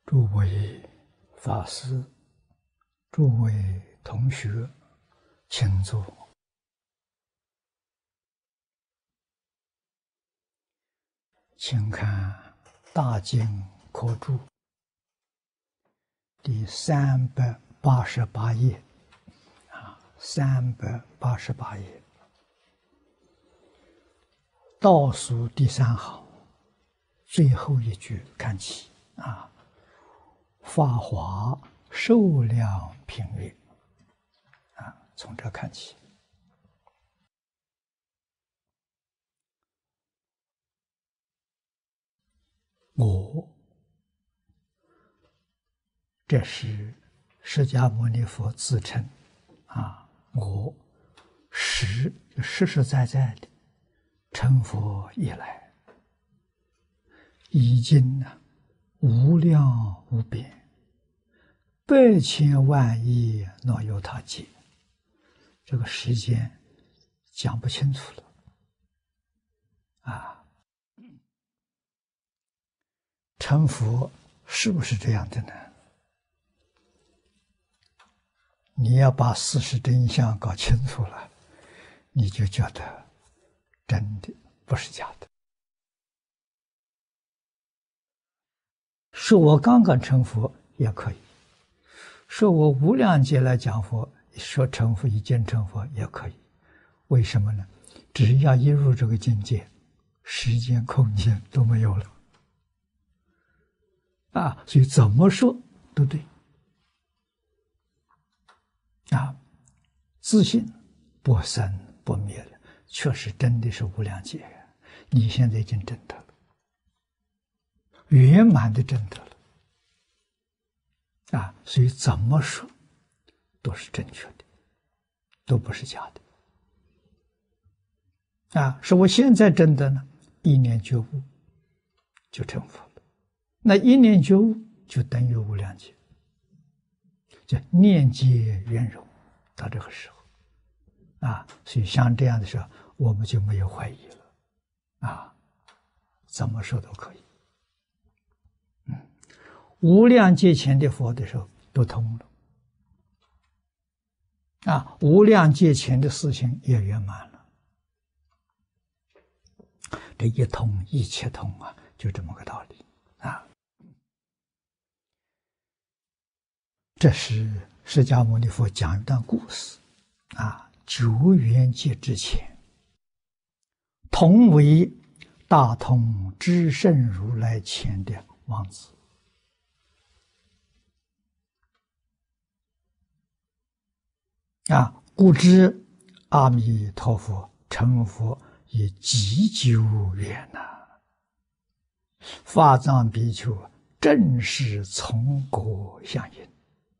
诸位法师、诸位同学，请坐。请看《大经科注》第388页，388页，倒数第3行，最后一句看起法华寿量品曰从这看起。这是释迦牟尼佛自称我实实在在的成佛以来，已经无量无边，百千万亿若有他劫。这个时间讲不清楚了成佛是不是这样的呢？你要把事实真相搞清楚了，你就觉得真的不是假的。说我刚刚成佛也可以，说我无量劫来讲佛，说成佛已经成佛也可以。为什么呢？只要一入这个境界，时间空间都没有了所以怎么说都对自信不生不灭了，确实真的是无量劫，你现在已经证得了，圆满的证得了所以怎么说都是正确的，都不是假的是我现在证得呢，一念觉悟就成佛了，那一念觉悟就等于无量劫，叫念劫圆融，到这个时候所以像这样的时候，我们就没有怀疑了怎么说都可以。无量劫前的佛的时候都通了无量劫前的事情也圆满了，这一通一切通就这么个道理这是释迦牟尼佛讲一段故事久远劫之前，同为大通至圣如来前的王子故知阿弥陀佛成佛已极久远法藏比丘正是从果相应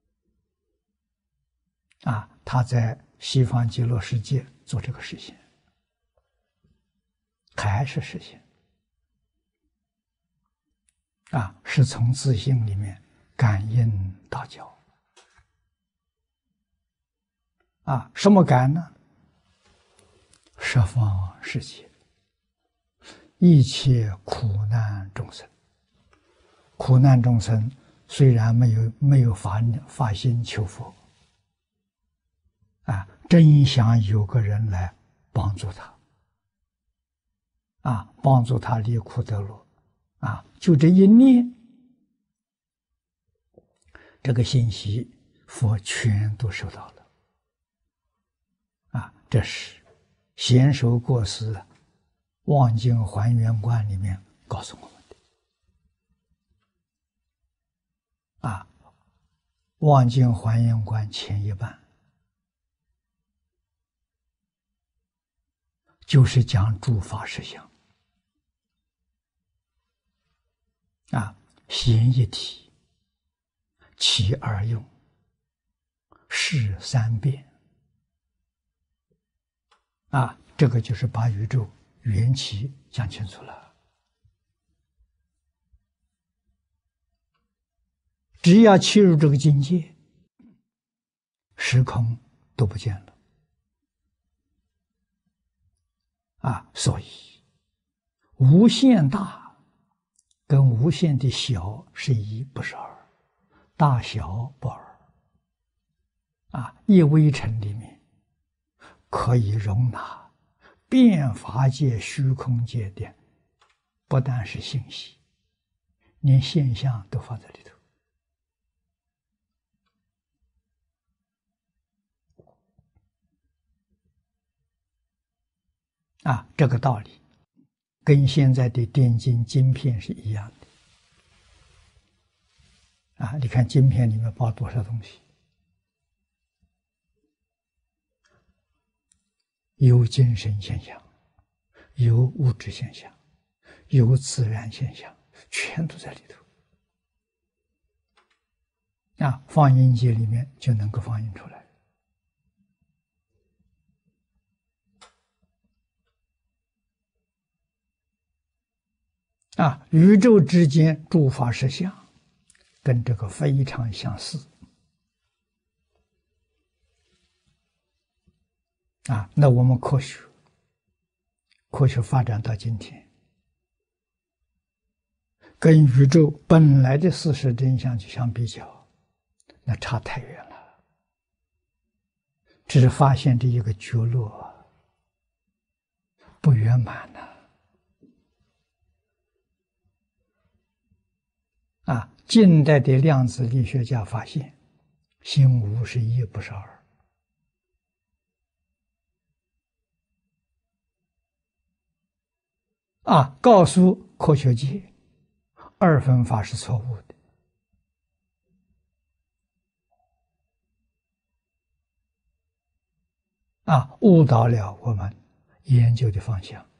他在西方极乐世界做这个实现，还是实现是从自性里面感应道交什么感呢？十方世界一切苦难众生，苦难众生虽然没有发心求佛真想有个人来帮助他帮助他离苦得乐就这一念，这个信息佛全都收到了这是贤首过师望境还原观里面告诉我们的望境还原观前一半就是讲诸法实相显一体，起而用，事三变这个就是把宇宙缘起讲清楚了。只要切入这个境界，时空都不见了所以无限大跟无限的小是一，不是二大小不二。一微尘里面可以容纳遍法界、虚空界的，不但是信息，连现象都放在里头。这个道理跟现在的电晶晶片是一样的。你看晶片里面包多少东西？有精神现象，有物质现象，有自然现象，全都在里头。放映机里面就能够放映出来。宇宙之间诸法实相，跟这个非常相似。那我们科学发展到今天，跟宇宙本来的事实真相去相比较，那差太远了。只是发现这一个角落不圆满呢。近代的量子力学家发现，心无是一，不是二。告诉科学界，二分法是错误的，误导了我们研究的方向。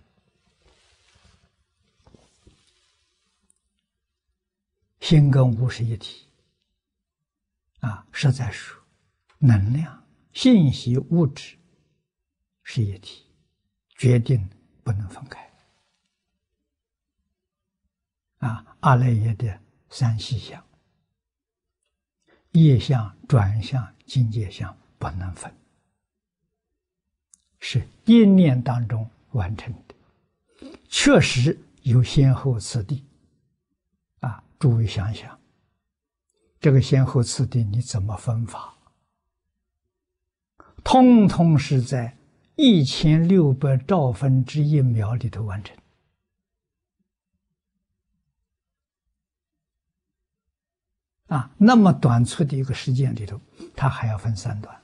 心跟无是一体，实在说，能量、信息、物质是一体，决定不能分开。阿赖耶的三细相、业相、转相、境界相不能分，是一念当中完成的，确实有先后次第。诸位想想，这个先后次第你怎么分法？通通是在1600兆分之一秒里头完成。那么短促的一个时间里头，它还要分3段。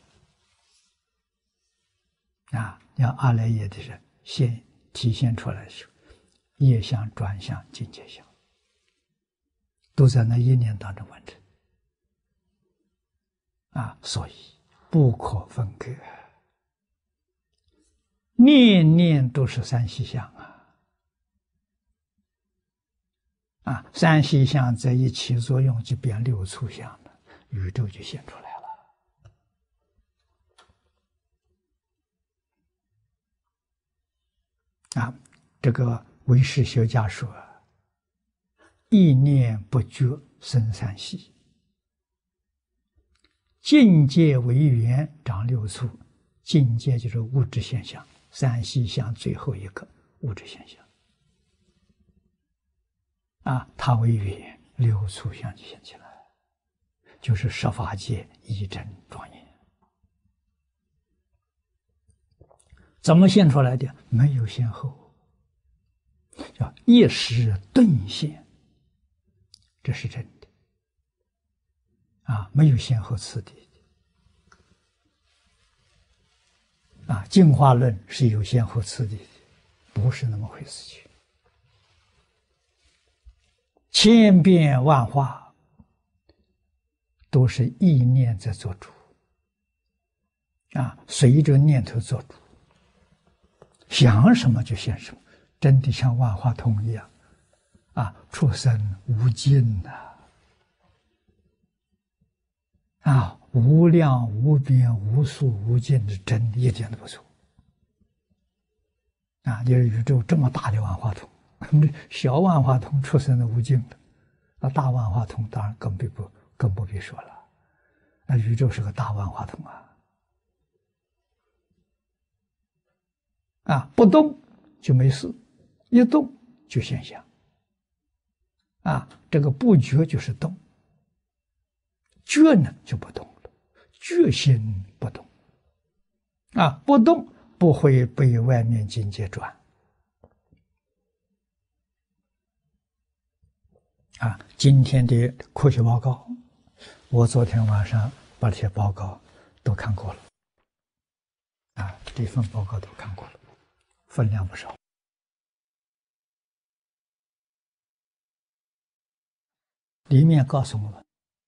要阿赖耶的人体现出来的时候，业相、转相、境界相，都在那一念当中完成。所以不可分割，念念都是三细相三细相在一起作用，就变6处相了，宇宙就现出来了。这个唯识学家说，意念不觉生三细，境界为缘长6处，境界就是物质现象，三细相最后一个物质现象。它为缘6处相就现起来，就是十法界一真庄严。怎么现出来的？没有先后，叫一时顿现，这是真的没有先后次第的进化论是有先后次第的，不是那么回事情。千变万化都是意念在做主随着念头做主，想什么就现什么，真的像万花筒一样出生无尽无量无边无数无尽的真，一点都不错就是宇宙这么大的万花筒，小万花筒出生的无尽的，大万花筒当然更不必说了。那宇宙是个大万花筒不动就没事，一动就现象这个不觉就是动觉呢就不动了，觉心不动，不动不会被外面境界转。今天的科学报告，我昨天晚上把这些报告都看过了，这份报告都看过了，分量不少。里面告诉我们，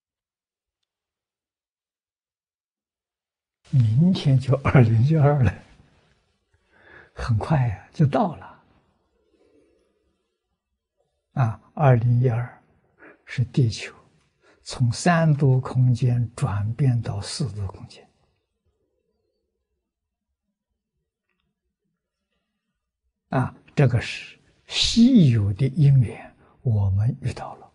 明天就2012了，很快呀，就到了。2012是地球从3度空间转变到4度空间。这个是稀有的因缘，我们遇到了。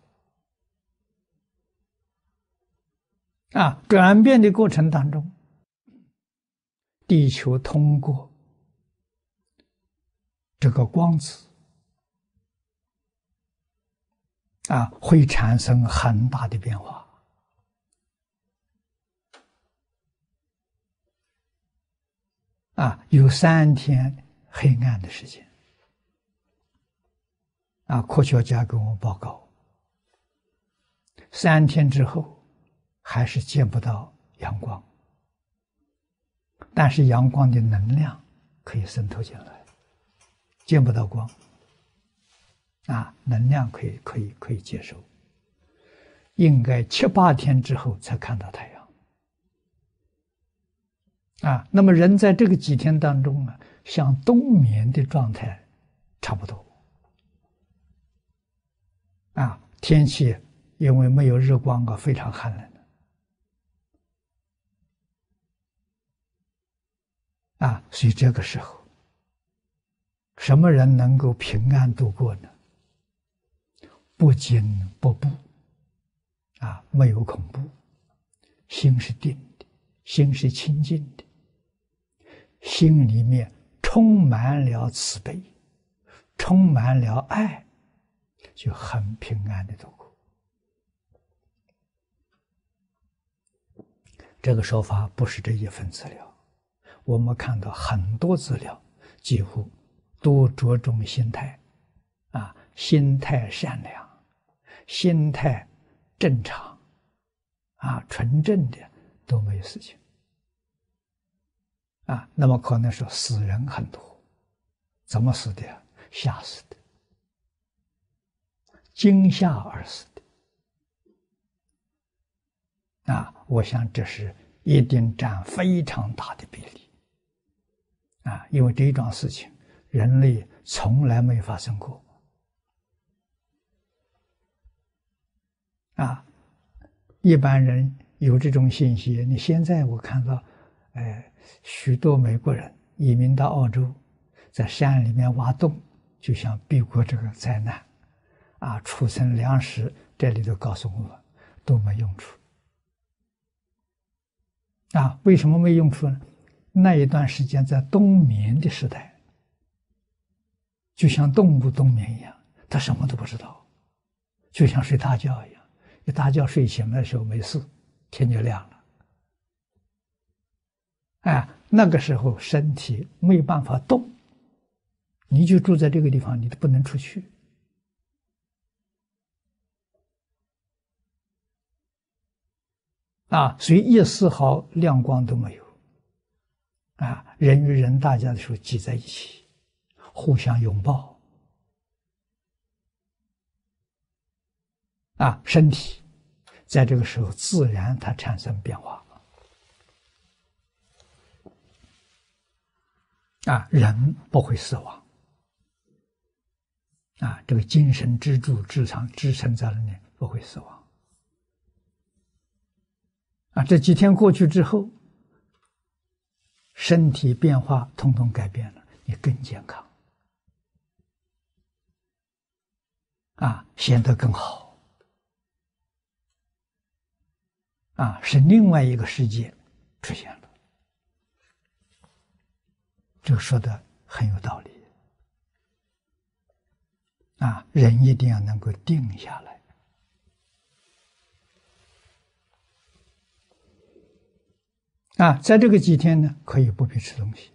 转变的过程当中，地球通过这个光子会产生很大的变化。有3天黑暗的时间。科学家给我们报告，3天之后还是见不到阳光，但是阳光的能量可以渗透进来，见不到光，能量可以接受，应该7、8天之后才看到太阳。那么人在这个几天当中像冬眠的状态差不多。天气因为没有日光非常寒冷所以这个时候，什么人能够平安度过呢？不惊不怖，没有恐怖，心是定的，心是清净的，心里面充满了慈悲，充满了爱，就很平安的度过。这个说法不是这一份资料，我们看到很多资料几乎都着重心态，心态善良，心态正常，纯正的都没有事情。那么可能说死人很多，怎么死的？吓死的，惊吓而死的。我想这是一定占非常大的比例。因为这一桩事情人类从来没发生过。一般人有这种信息，你现在我看到许多美国人移民到澳洲，在山里面挖洞，就想避过这个灾难。储存粮食，这里头告诉我们都没用处。为什么没用处呢？那一段时间在冬眠的时代，就像动物冬眠一样，他什么都不知道，就像睡大觉一样，一大觉睡醒的时候没事，天就亮了。那个时候身体没有办法动，你就住在这个地方，你都不能出去。所以一丝毫亮光都没有。人与人大家的时候挤在一起，互相拥抱。身体在这个时候自然它产生变化。人不会死亡。这个精神支柱支撑在那里不会死亡。这几天过去之后，身体变化统统改变了，你更健康，显得更好，是另外一个世界出现了。这个说的很有道理。人一定要能够定下来。 在这个几天呢，可以不必吃东西。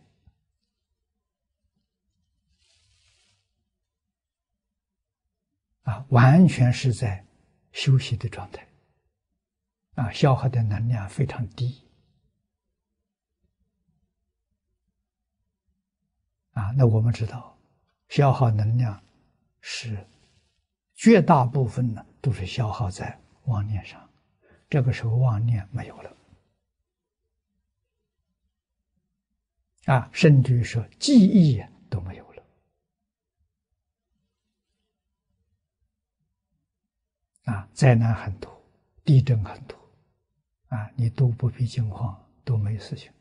完全是在休息的状态。消耗的能量非常低。那我们知道，消耗能量是绝大部分呢都是消耗在妄念上，这个时候妄念没有了。甚至于说记忆都没有了。灾难很多，地震很多，你都不必惊慌，都没事情。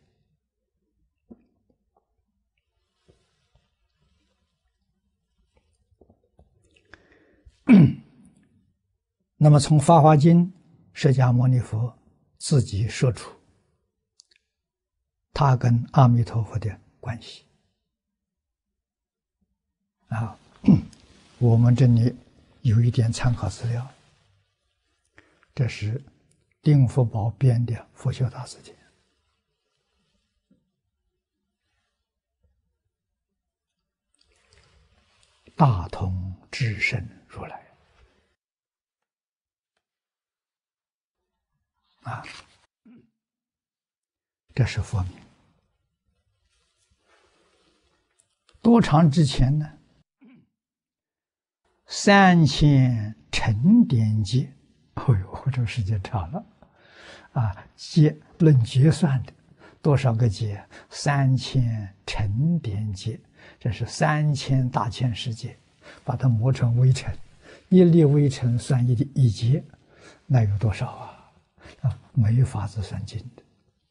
那么从《法华经》，释迦牟尼佛自己说出他跟阿弥陀佛的关系。我们这里有一点参考资料，这是丁福宝编的《佛学大辞典》。大通智胜如来。这是佛名。多长之前呢？3000成点劫。这个时间长了。劫论劫算的，多少个劫？3000成点劫，这是3000大千世界，把它磨成微尘，一粒微尘算一劫，那有多少啊？没法子算尽的。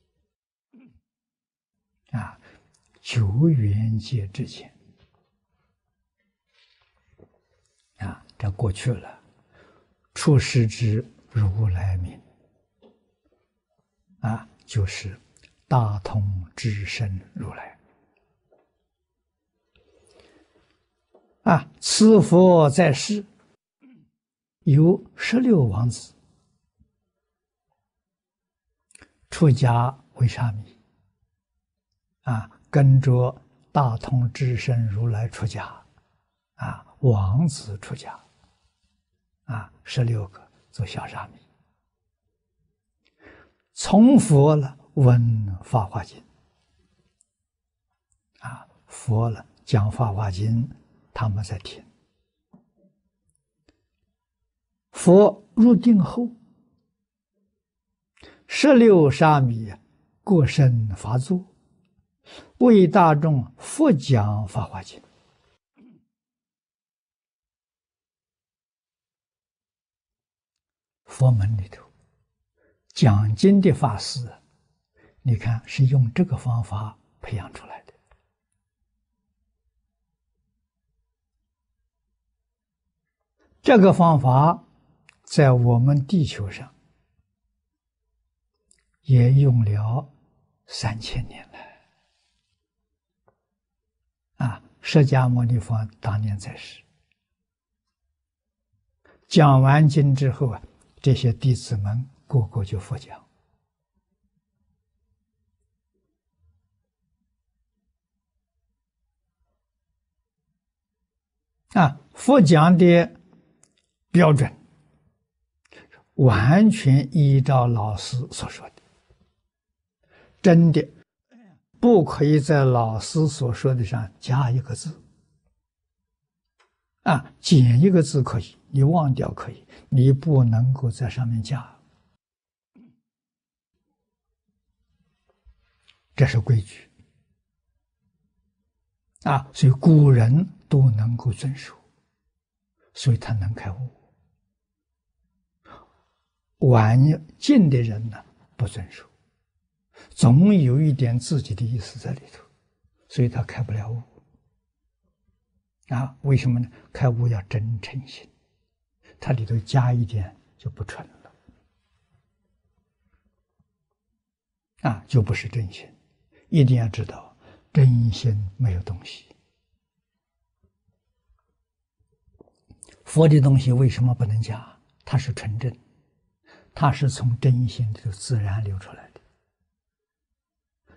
久远劫之前。这过去了。出世之如来名。就是大通智胜如来。此佛在世有16王子，出家为沙弥。跟着大通智胜如来出家。王子出家。16个做小沙弥。从佛了闻《法华经》。佛了讲《法华经》，他们在听。佛入定后，16沙弥各生法座，为大众复讲《法华经》。佛门里头讲经的法师，你看是用这个方法培养出来的。这个方法在我们地球上也用了3000年了。释迦牟尼佛当年在世，讲完经之后这些弟子们个个就佛讲。佛讲的标准完全依照老师所说的，真的不可以在老师所说的上加一个字。减一个字可以，你忘掉可以，你不能够在上面加。这是规矩。所以古人都能够遵守，所以他能开悟。晚近的人呢，不遵守，总有一点自己的意思在里头，所以他开不了悟。为什么呢？开悟要真诚心，它里头加一点就不纯了。就不是真心。一定要知道，真心没有东西。佛的东西为什么不能加？它是纯正，它是从真心里头自然流出来的。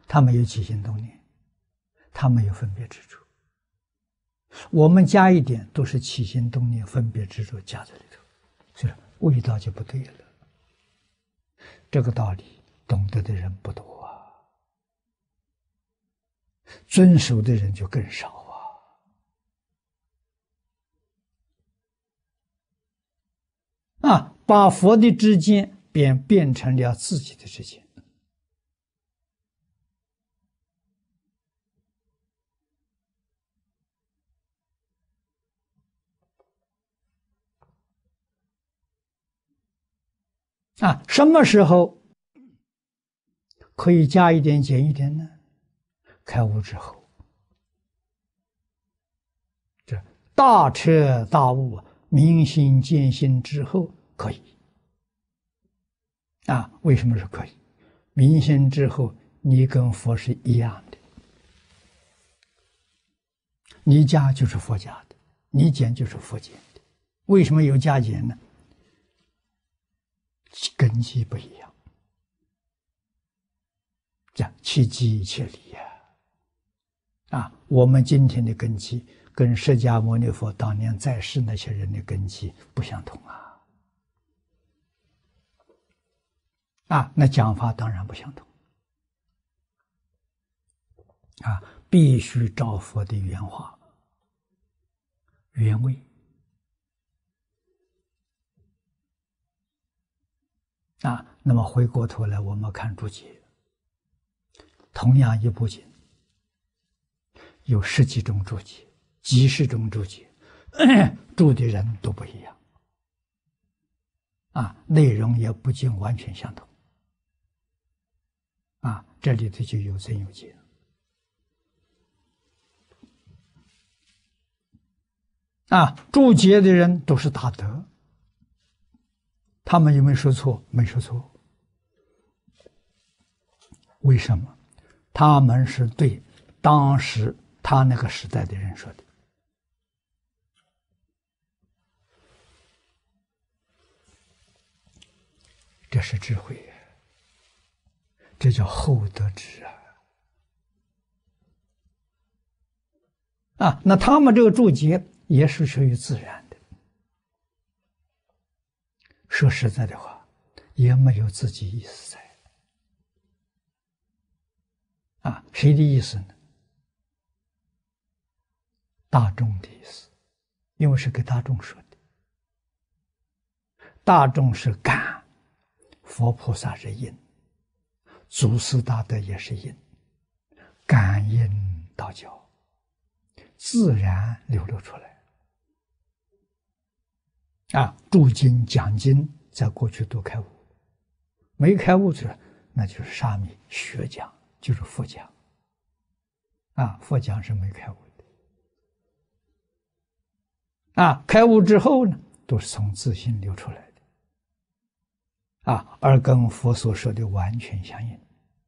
他没有起心动念，他没有分别执着。我们加一点，都是起心动念、分别执着加在里头，所以味道就不对了。这个道理懂得的人不多啊，遵守的人就更少啊！把佛的知见便变成了自己的知见。什么时候可以加一点减一点呢？开悟之后，这大彻大悟、明心见性之后可以。为什么是可以？明心之后，你跟佛是一样的，你加就是佛加的，你减就是佛减的。为什么有加减呢？根基不一样，这其机其理我们今天的根基跟释迦牟尼佛当年在世那些人的根基不相同那讲法当然不相同必须照佛的原话原味那么回过头来我们看注解，同样一部经有10几种注解，几十种注解，注的人都不一样内容也不尽完全相同这里头就有增有减注解的人都是大德，他们有没有说错？没说错。为什么？他们是对当时他那个时代的人说的，这是智慧这叫厚德智那他们这个注解也是属于自然的，说实在的话，也没有自己意思在谁的意思呢？大众的意思，因为是给大众说的，大众是感，佛菩萨是因，祖师大德也是因，感应道交，自然流露出来注经讲经在过去都开悟，没开悟那就是沙弥学讲，就是佛讲佛讲是没开悟的开悟之后呢，都是从自信流出来的而跟佛所说的完全相应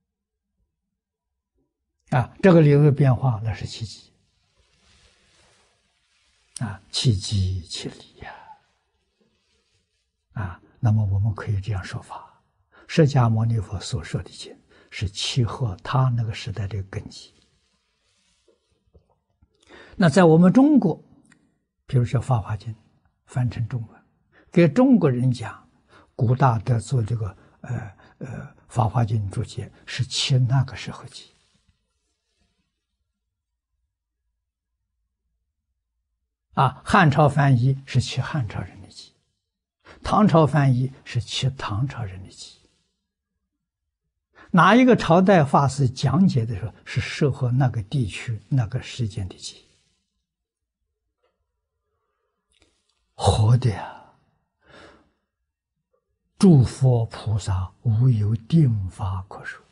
这个里头的变化那是契机契机契理那么我们可以这样说法，释迦牟尼佛所说的经是契合他那个时代的根基。那在我们中国，比如说《法华经》翻成中文，给中国人讲，古大德做这个《法华经》注解是契那个时候记汉朝翻译是契汉朝人的记，唐朝翻译是契唐朝人的记。哪一个朝代法师讲解的时候是适合那个地区那个时间的记？活的诸佛菩萨无有定法可说。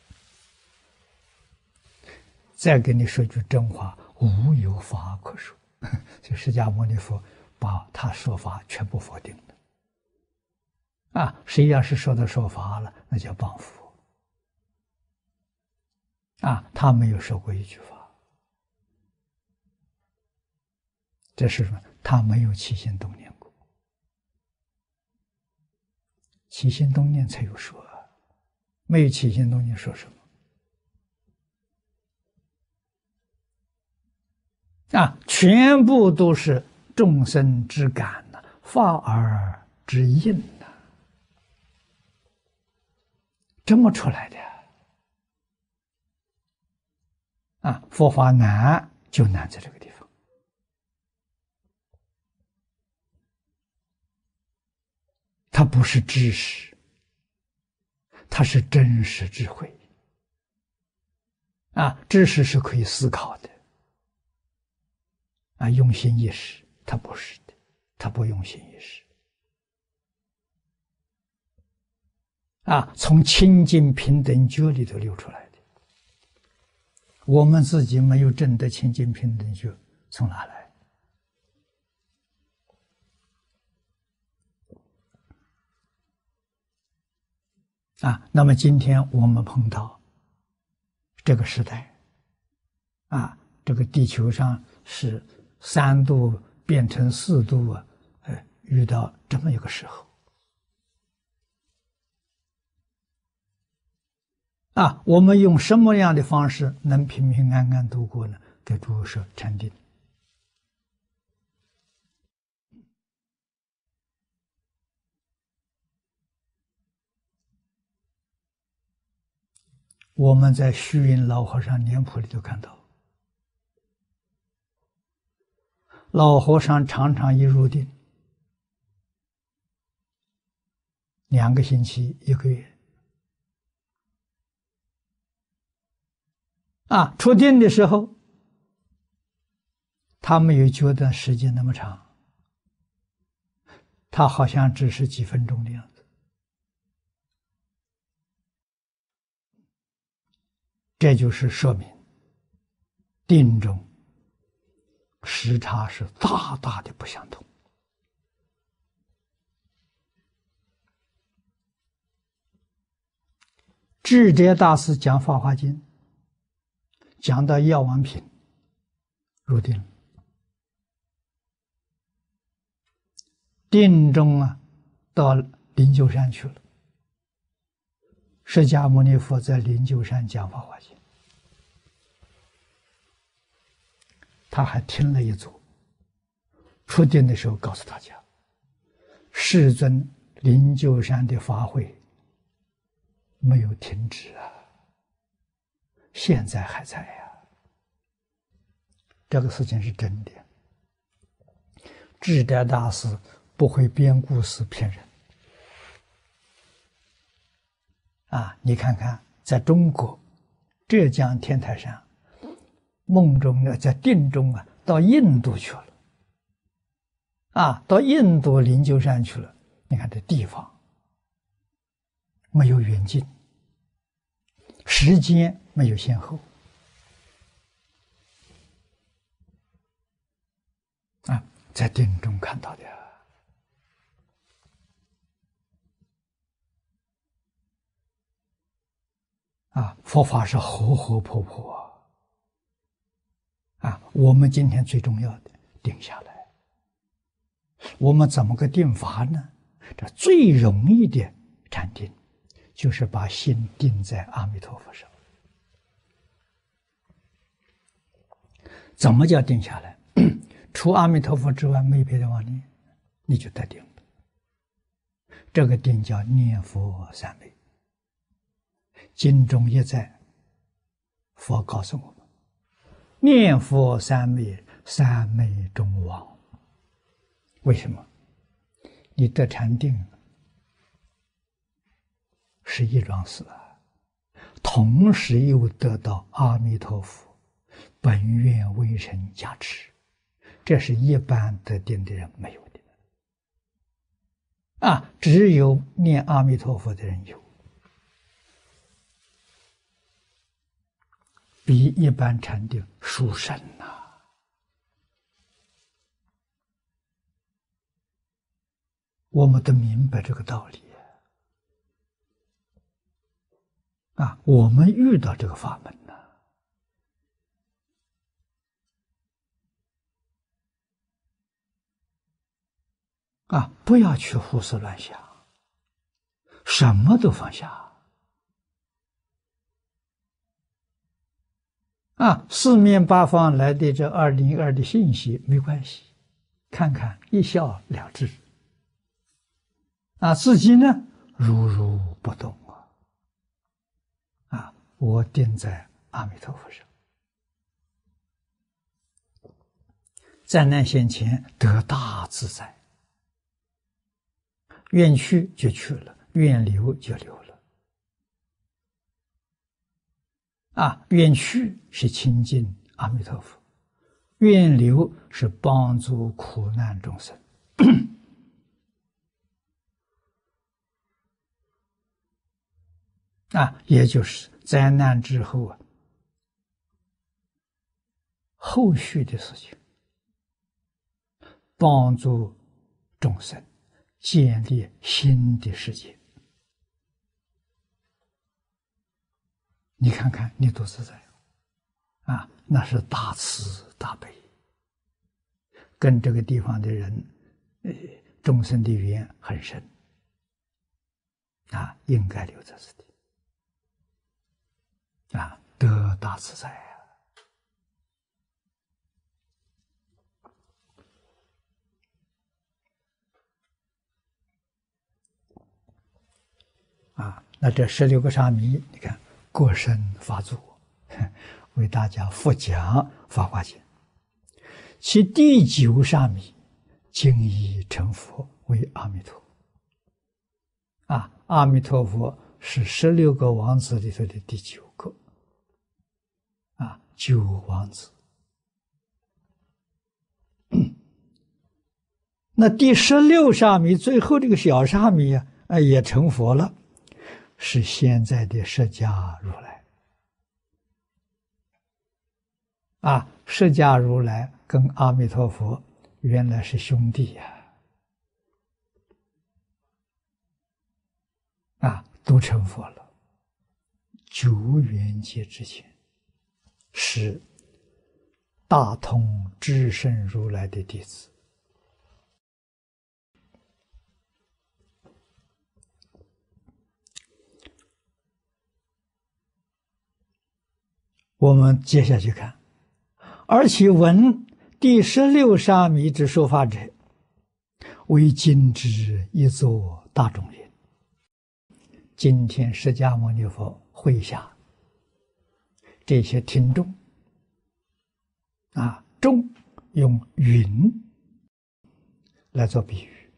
再给你说句真话，无有法可说。就释迦牟尼佛把他说法全部否定了谁要是说他说法了，那叫谤佛他没有说过一句法，这是什么？他没有起心动念过，起心动念才有说没有起心动念说什么全部都是众生之感呐，法尔之应呐，这么出来的佛法难就难在这个地方，它不是知识，它是真实智慧知识是可以思考的用心意识，它不是的，它不用心意识从清净平等觉里头流出来的。我们自己没有证得清净平等觉，从哪来那么今天我们碰到这个时代这个地球上是3度变成4度遇到这么一个时候我们用什么样的方式能平平安安度过呢？给诸位说禅定。我们在虚云老和尚脸谱里头看到，老和尚常常一入定2个星期1个月出定的时候他没有觉得时间那么长，他好像只是几分钟的样子。这就是说明定中时差是大大的不相同。智者大师讲《法华经》，讲到药王品入定，定中到灵鹫山去了。释迦牟尼佛在灵鹫山讲《法华经》，他还听了一组。出定的时候告诉大家，世尊灵鹫山的法会没有停止现在还在这个事情是真的。智者大师不会编故事骗人你看看在中国浙江天台山梦中在定中到印度去了到印度灵鹫山去了。你看这地方没有远近，时间没有先后在定中看到的佛法是活活泼泼我们今天最重要的定下来。我们怎么个定法呢？这最容易的禅定就是把心定在阿弥陀佛上。怎么叫定下来？除阿弥陀佛之外没别的妄念，你就得定了。这个定叫念佛三昧。经中一再，佛告诉我们，念佛三昧，三昧中王。为什么？你得禅定是一桩事同时又得到阿弥陀佛本愿威神加持，这是一般得定的人没有的只有念阿弥陀佛的人有，比一般禅定殊胜我们都明白这个道理我们遇到这个法门不要去胡思乱想，什么都放下四面八方来的这202的信息没关系，看看一笑了之。自己呢如如不动我定在阿弥陀佛上，灾难现前得大自在，愿去就去了，愿留就留了。愿去是亲近阿弥陀佛，愿留是帮助苦难众生。也就是灾难之后后续的事情，帮助众生建立新的世界。你看看，你多自在那是大慈大悲，跟这个地方的人众生的缘很深应该留在此地得大自在那这16个沙弥，你看过身发作，为大家复讲《法华经》，其第9沙弥今已成佛，为阿弥陀。阿弥陀佛是16个王子里头的第9个9王子。那第16沙弥，最后这个小沙弥也成佛了，是现在的释迦如来。释迦如来跟阿弥陀佛原来是兄弟都成佛了。9圆寂之前，是大通智胜如来的弟子。我们接下去看，而其闻第16沙弥之说法者，为今之一座大众云。今天释迦牟尼佛会下这些听众众用云来做比喻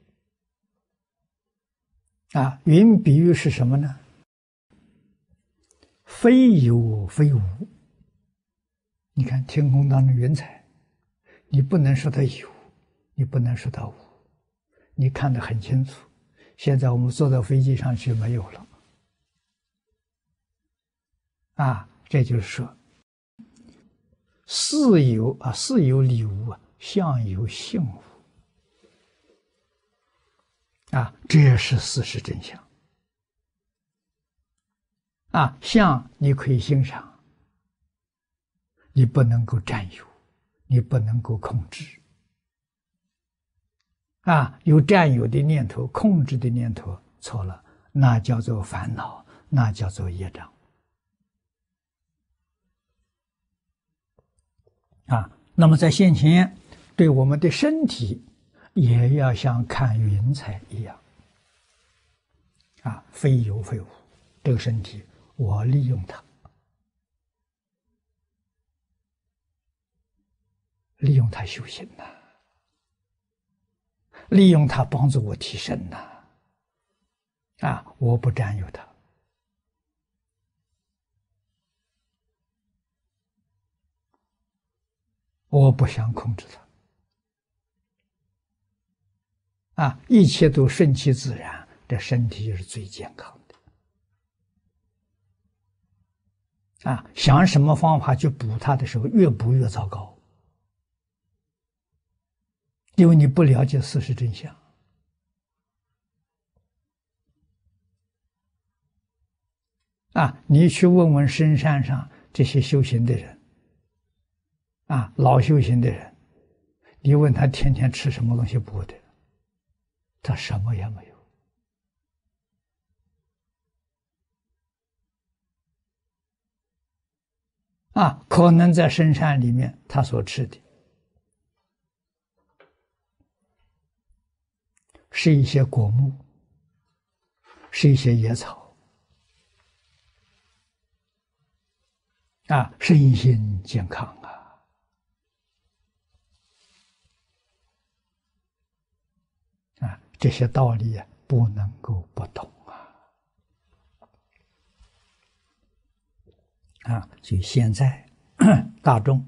云比喻是什么呢？非有非无。你看天空当中云彩，你不能说它有，你不能说它无，你看得很清楚。现在我们坐到飞机上去没有了这就是说事有理无相有性无这是事实真相相你可以欣赏，你不能够占有，你不能够控制有占有的念头，控制的念头，错了，那叫做烦恼，那叫做业障那么在现前对我们的身体也要像看云彩一样非有非无。这个身体我利用它，利用它修行利用它帮助我提升我不占有它，我不想控制它一切都顺其自然，这身体是最健康的想什么方法去补它的时候，越补越糟糕，因为你不了解事实真相你去问问深山上这些修行的人老修行的人，你问他天天吃什么东西补的，他什么也没有可能在深山里面，他所吃的是一些果木，是一些野草，身心健康这些道理不能够不懂所以现在大众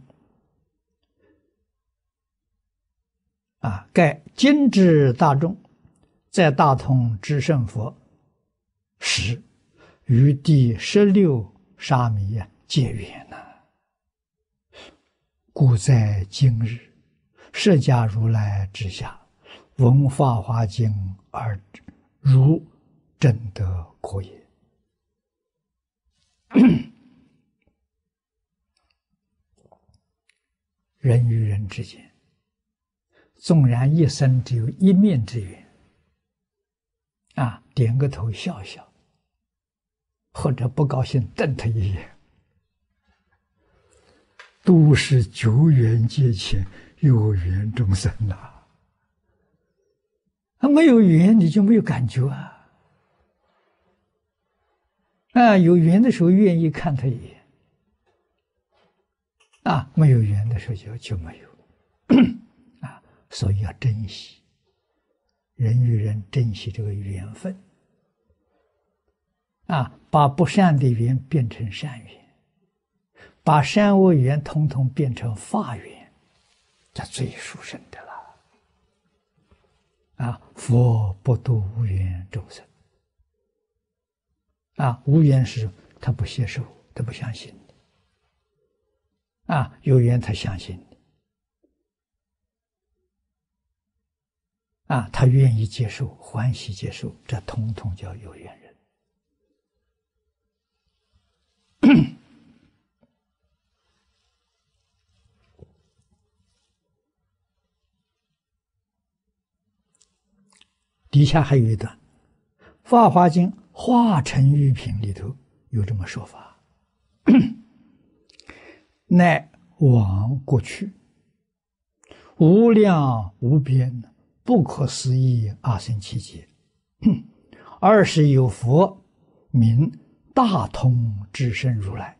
该今之大众，在大通至圣佛时，与第16沙弥结缘故在今日，释迦如来之下，闻法华经而如真得果也。人与人之间，纵然一生只有一面之缘，点个头笑笑，或者不高兴瞪他一眼，都是久远劫前有缘众生没有缘你就没有感觉有缘的时候愿意看他一眼没有缘的时候就没有所以要珍惜，人与人珍惜这个缘分把不善的缘变成善缘，把善恶缘统统变成法缘，这最殊胜的了佛不度无缘众生无缘是他不接受，他不相信有缘他相信他愿意接受，欢喜接受，这统统叫有缘人。底下还有一段《法华经·化成玉品》里头有这么说法：乃往过去，无量无边不可思议阿僧祇劫，二是有佛名大通智胜如来，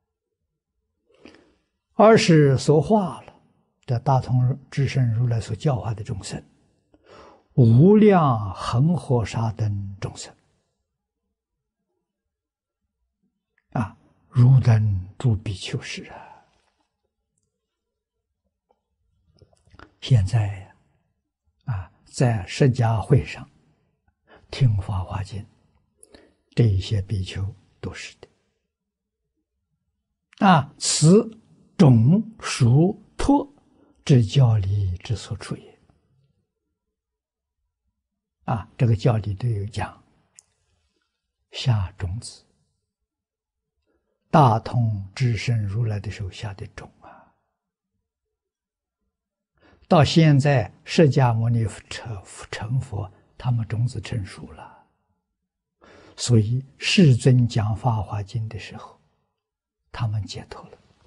二是所化了这大通智胜如来所教化的众生，无量恒河沙等众生如等诸比丘时现在在释迦会上听法华经，这一些比丘都是的此种属托之教理之所处也这个教理都有讲下种子，大通智胜如来的手下的种到现在释迦牟尼成佛，他们种子成熟了，所以世尊讲法华经的时候，他们解脱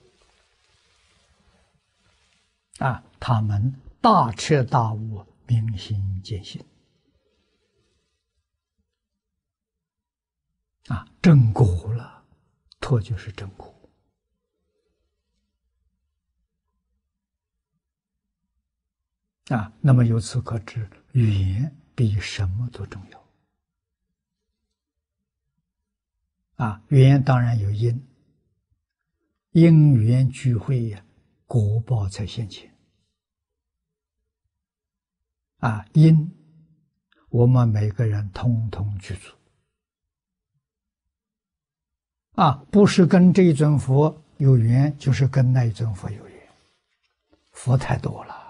了他们大彻大悟，明心见性证果了，脱就是证果那么由此可知，缘比什么都重要缘当然有因，因缘聚会果报才现前因我们每个人通通具足不是跟这一尊佛有缘，就是跟那一尊佛有缘，佛太多了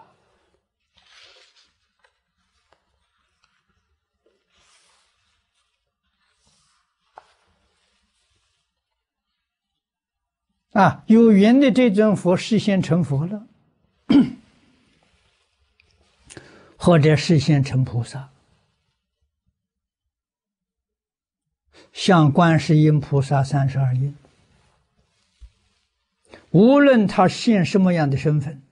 有缘的这尊佛示现成佛了或者示现成菩萨，像观世音菩萨32应， 无论他现什么样的身份，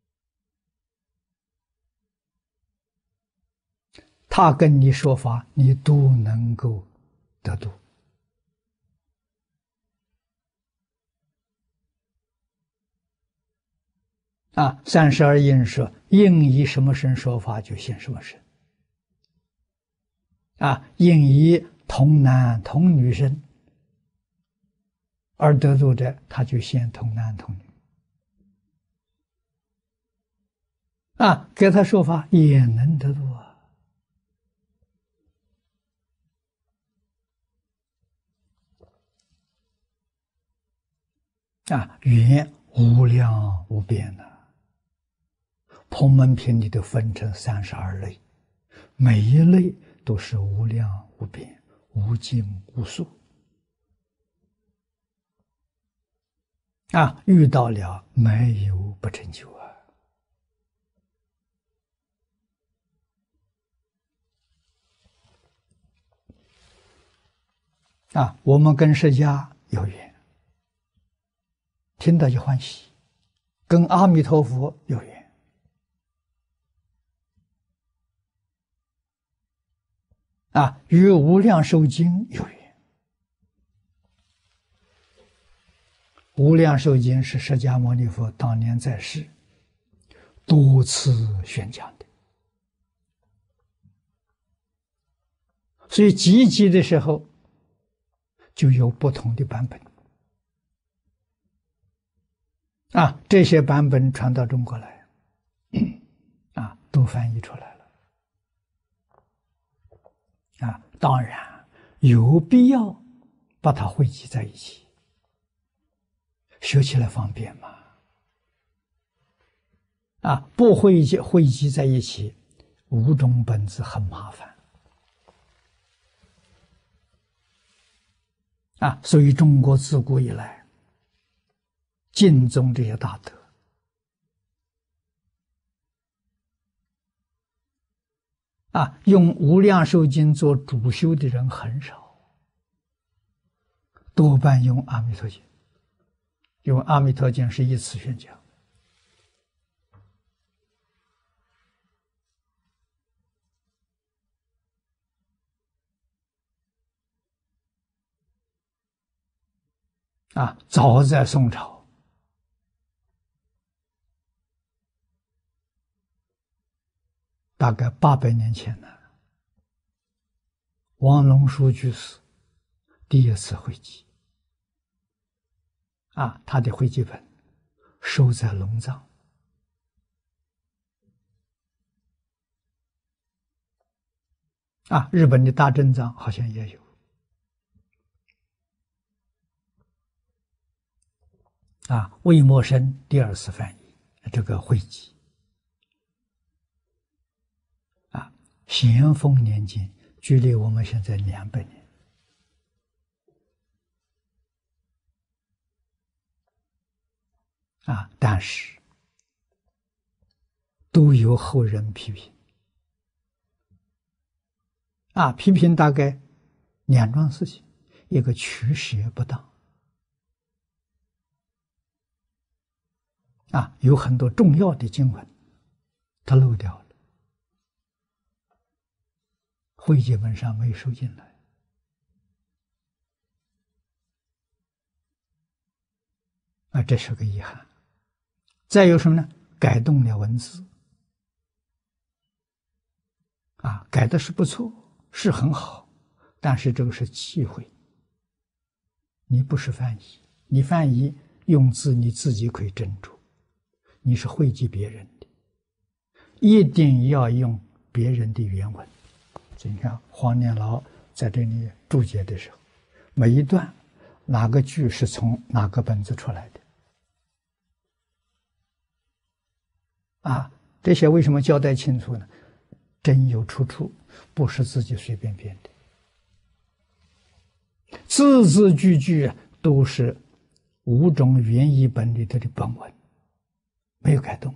他跟你说法，你都能够得度。32应说，应以什么身说法，就现什么身。应以童男童女身而得度者，他就现童男童女。给他说法也能得度缘无量无边蓬门品里都分成32类，每一类都是无量无边、无尽无数。遇到了没有不成就我们跟释迦有缘，听到就欢喜；跟阿弥陀佛有缘，与无量寿经有缘。无量寿经是释迦牟尼佛当年在世多次宣讲的，所以集集的时候就有不同的版本。这些版本传到中国来，都翻译出来了。当然有必要把它汇集在一起，学起来方便嘛。不汇集在一起，5种本子很麻烦。所以中国自古以来敬重这些大德，用无量寿经做主修的人很少，多半用阿弥陀经。用阿弥陀经是一次宣讲。早在宋朝，大概800年前呢，王龙书居士第一次汇集。他的汇集本收在龙藏。日本的大正藏好像也有。魏默生第2次翻译这个汇集。咸丰年间，距离我们现在200年。但是都有后人批评。批评大概2桩事情，一个取舍不当。有很多重要的经文他漏掉了，汇集本上没收进来。这是个遗憾。再有什么呢？改动了文字。改的是不错，是很好，但是这个是忌讳。你不是翻译，你翻译用字你自己可以斟酌，你是汇集别人的，一定要用别人的原文。你看黄念老在这里注解的时候，每一段哪个句是从哪个本子出来的。这些为什么交代清楚呢？真有出处，不是自己随便编的，字字句句都是5种原译本里头的本文，没有改动。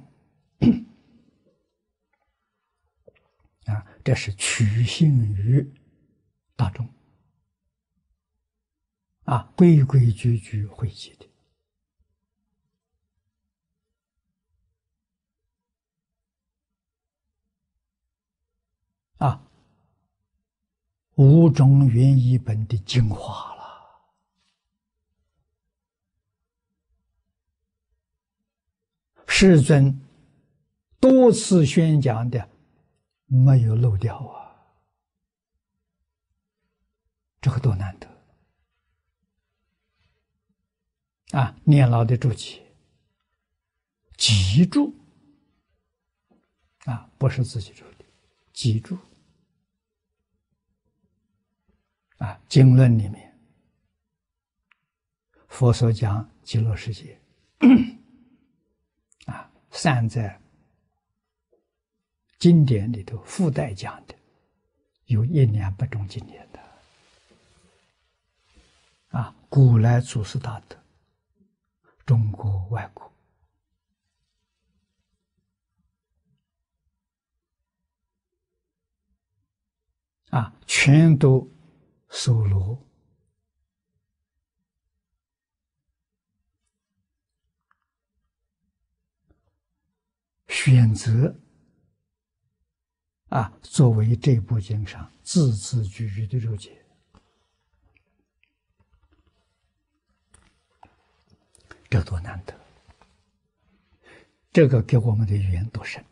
这是取信于大众，规规矩矩汇集的。 啊，五种原译本的精华了。世尊多次宣讲的，没有漏掉啊，这个多难得啊！念老的注解，记住啊，不是自己注的，记住啊。经论里面，佛所讲极乐世界啊，散在经典里头附带讲的，有100-200种经典的啊。古来祖师大德，中国外国啊，全都搜罗选择啊，作为这部经上字字句句的注解，这多难得！这个给我们的缘多深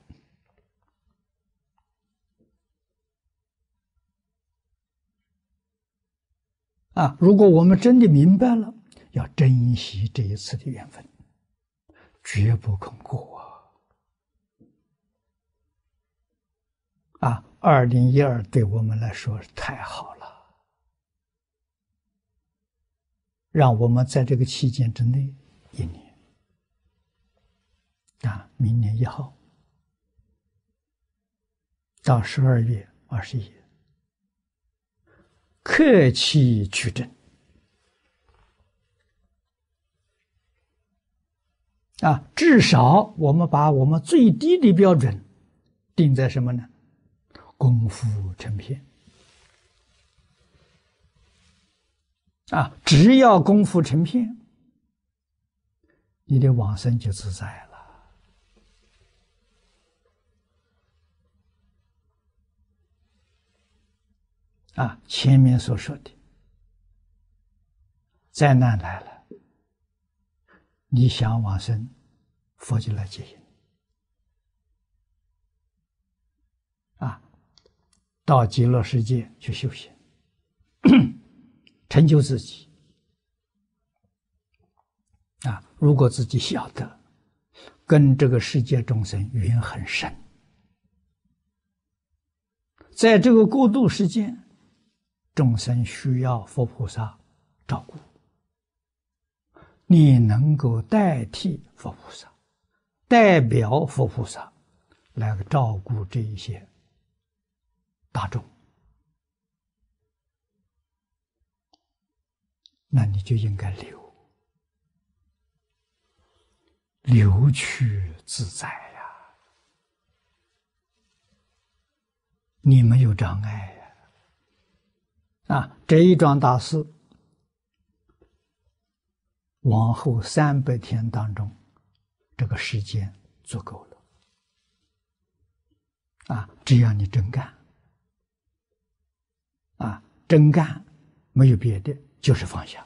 啊！如果我们真的明白了，要珍惜这一次的缘分，绝不空过啊！2012对我们来说太好了，让我们在这个期间之内1年啊，明年1号到12月21日，克期取证啊！至少我们把我们最低的标准定在什么呢？功夫成片啊！只要功夫成片，你的往生就自在了啊！前面所说的灾难来了，你想往生，佛就来接引啊！到极乐世界去修行，成就自己啊！如果自己晓得跟这个世界众生缘很深，在这个过渡时间，众生需要佛菩萨照顾，你能够代替佛菩萨，代表佛菩萨来照顾这一些大众，那你就应该留去自在呀，你没有障碍呀。啊，这一桩大事，往后300天当中，这个时间足够了啊！只要你真干啊，真干，没有别的，就是放下。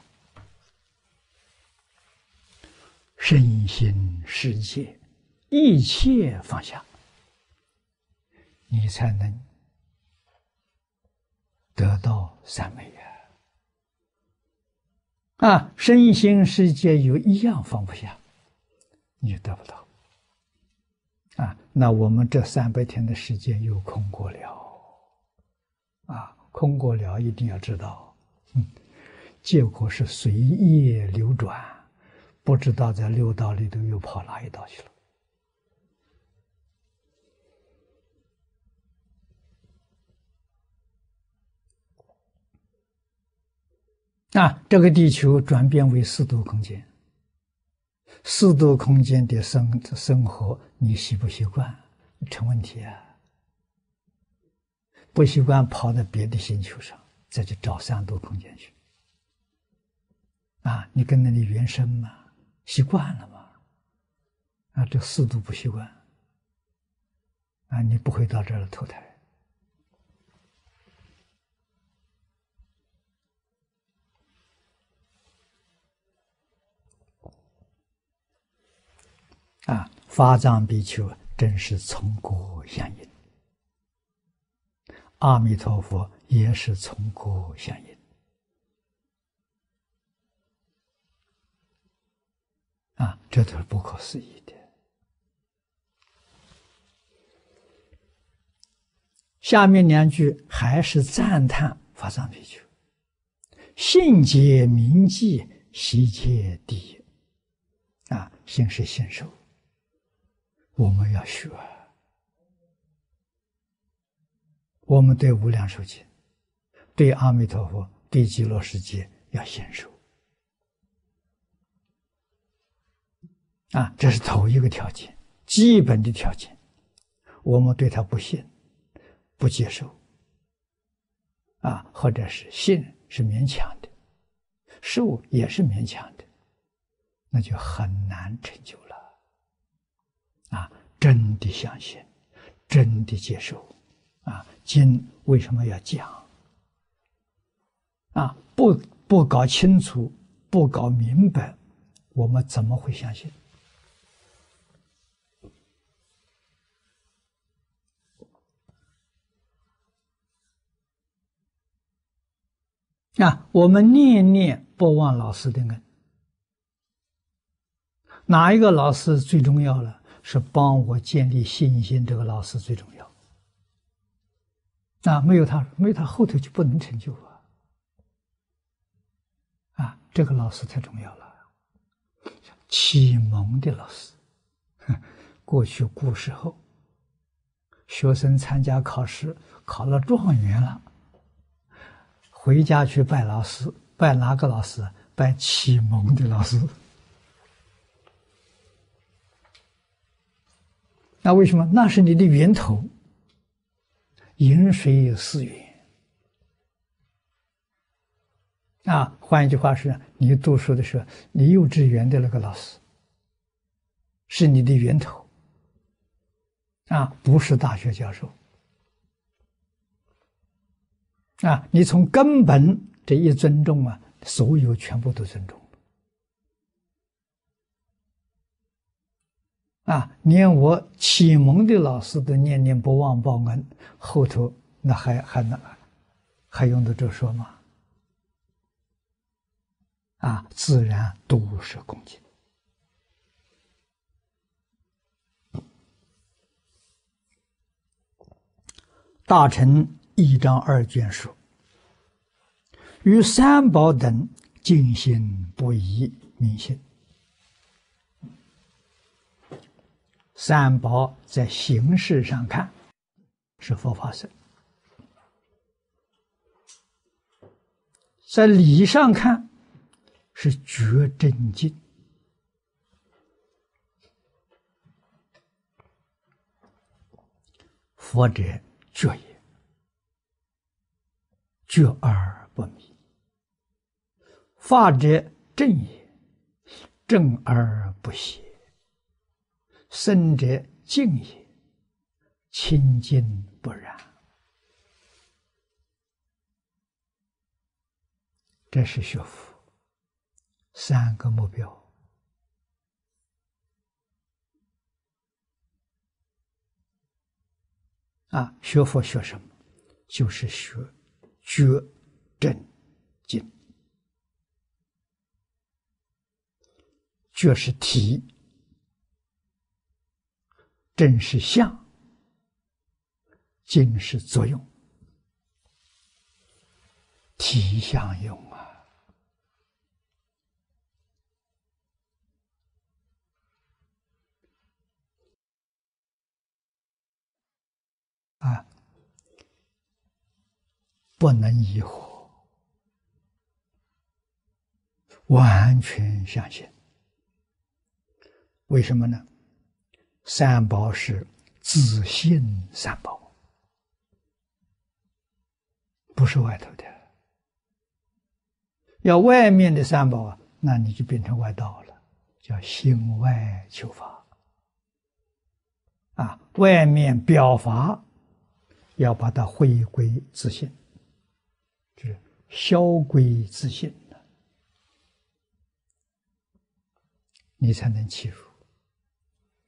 身心世界，一切放下，你才能得到三昧啊！身心世界有一样放不下，你就得不到啊！那我们这300天的时间又空过了啊！空过了，一定要知道，结果是随业流转。不知道在6道里头又跑哪一道去了。啊，这个地球转变为4度空间，4度空间的生活，你习不习惯？成问题啊！不习惯跑到别的星球上，再去找3度空间去。啊，你跟那里原生嘛？习惯了嘛？啊，这4度不习惯，啊，你不会到这儿来投胎。 法藏比丘真是从果相应，阿弥陀佛也是从果相应。这都是不可思议的。下面2句还是赞叹法藏比丘，信解明记，悉皆第一。信是信受，我们要学。我们对无量寿经、对阿弥陀佛、对极乐世界要信受。这是头一个条件，基本的条件。我们对他不信、不接受，或者是信是勉强的，受也是勉强的，那就很难成就了。真的相信，真的接受。经为什么要讲？不搞清楚，不搞明白，我们怎么会相信？我们念念不忘老师的恩，哪一个老师最重要了？是帮我建立信心，这个老师最重要。没有他后头就不能成就这个老师太重要了。启蒙的老师，过去古时候，学生参加考试考了状元了，回家去拜老师，拜哪个老师？拜启蒙的老师。那为什么？那是你的源头，饮水思源。换一句话是，你读书的时候，你幼稚园的那个老师是你的源头，不是大学教授。你从根本这一尊重所有全部都尊重。连我启蒙的老师都念念不忘报恩，后头那还用得着说吗？自然都是恭敬。大乘1章2卷说：与三宝等尽心不移明信。三宝在形式上看是佛法僧，在理上看是觉真经。佛者觉也，觉而不迷；法者正也，正而不邪；僧者净也，清净不染。这是学佛3个目标。学佛学什么？就是学觉真经。觉是体，真是相，经是作用，体相用不能疑惑，完全相信。为什么呢？三宝是自信三宝，不是外头的。要外面的三宝，那你就变成外道了，叫心外求法。外面表法，要把它回归自信，就是销归自信的，你才能契入。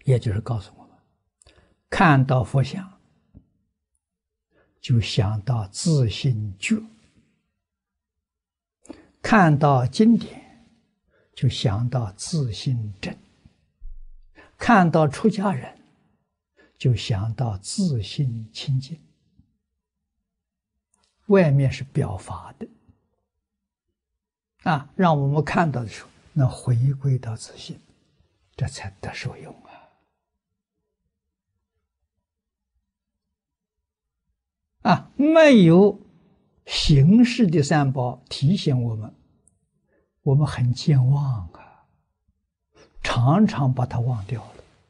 也就是告诉我们，看到佛像就想到自性觉，看到经典就想到自性真，看到出家人就想到自性清净。外面是表法的让我们看到的时候，那回归到自性，这才得受用没有形式的三宝提醒我们，我们很健忘常常把它忘掉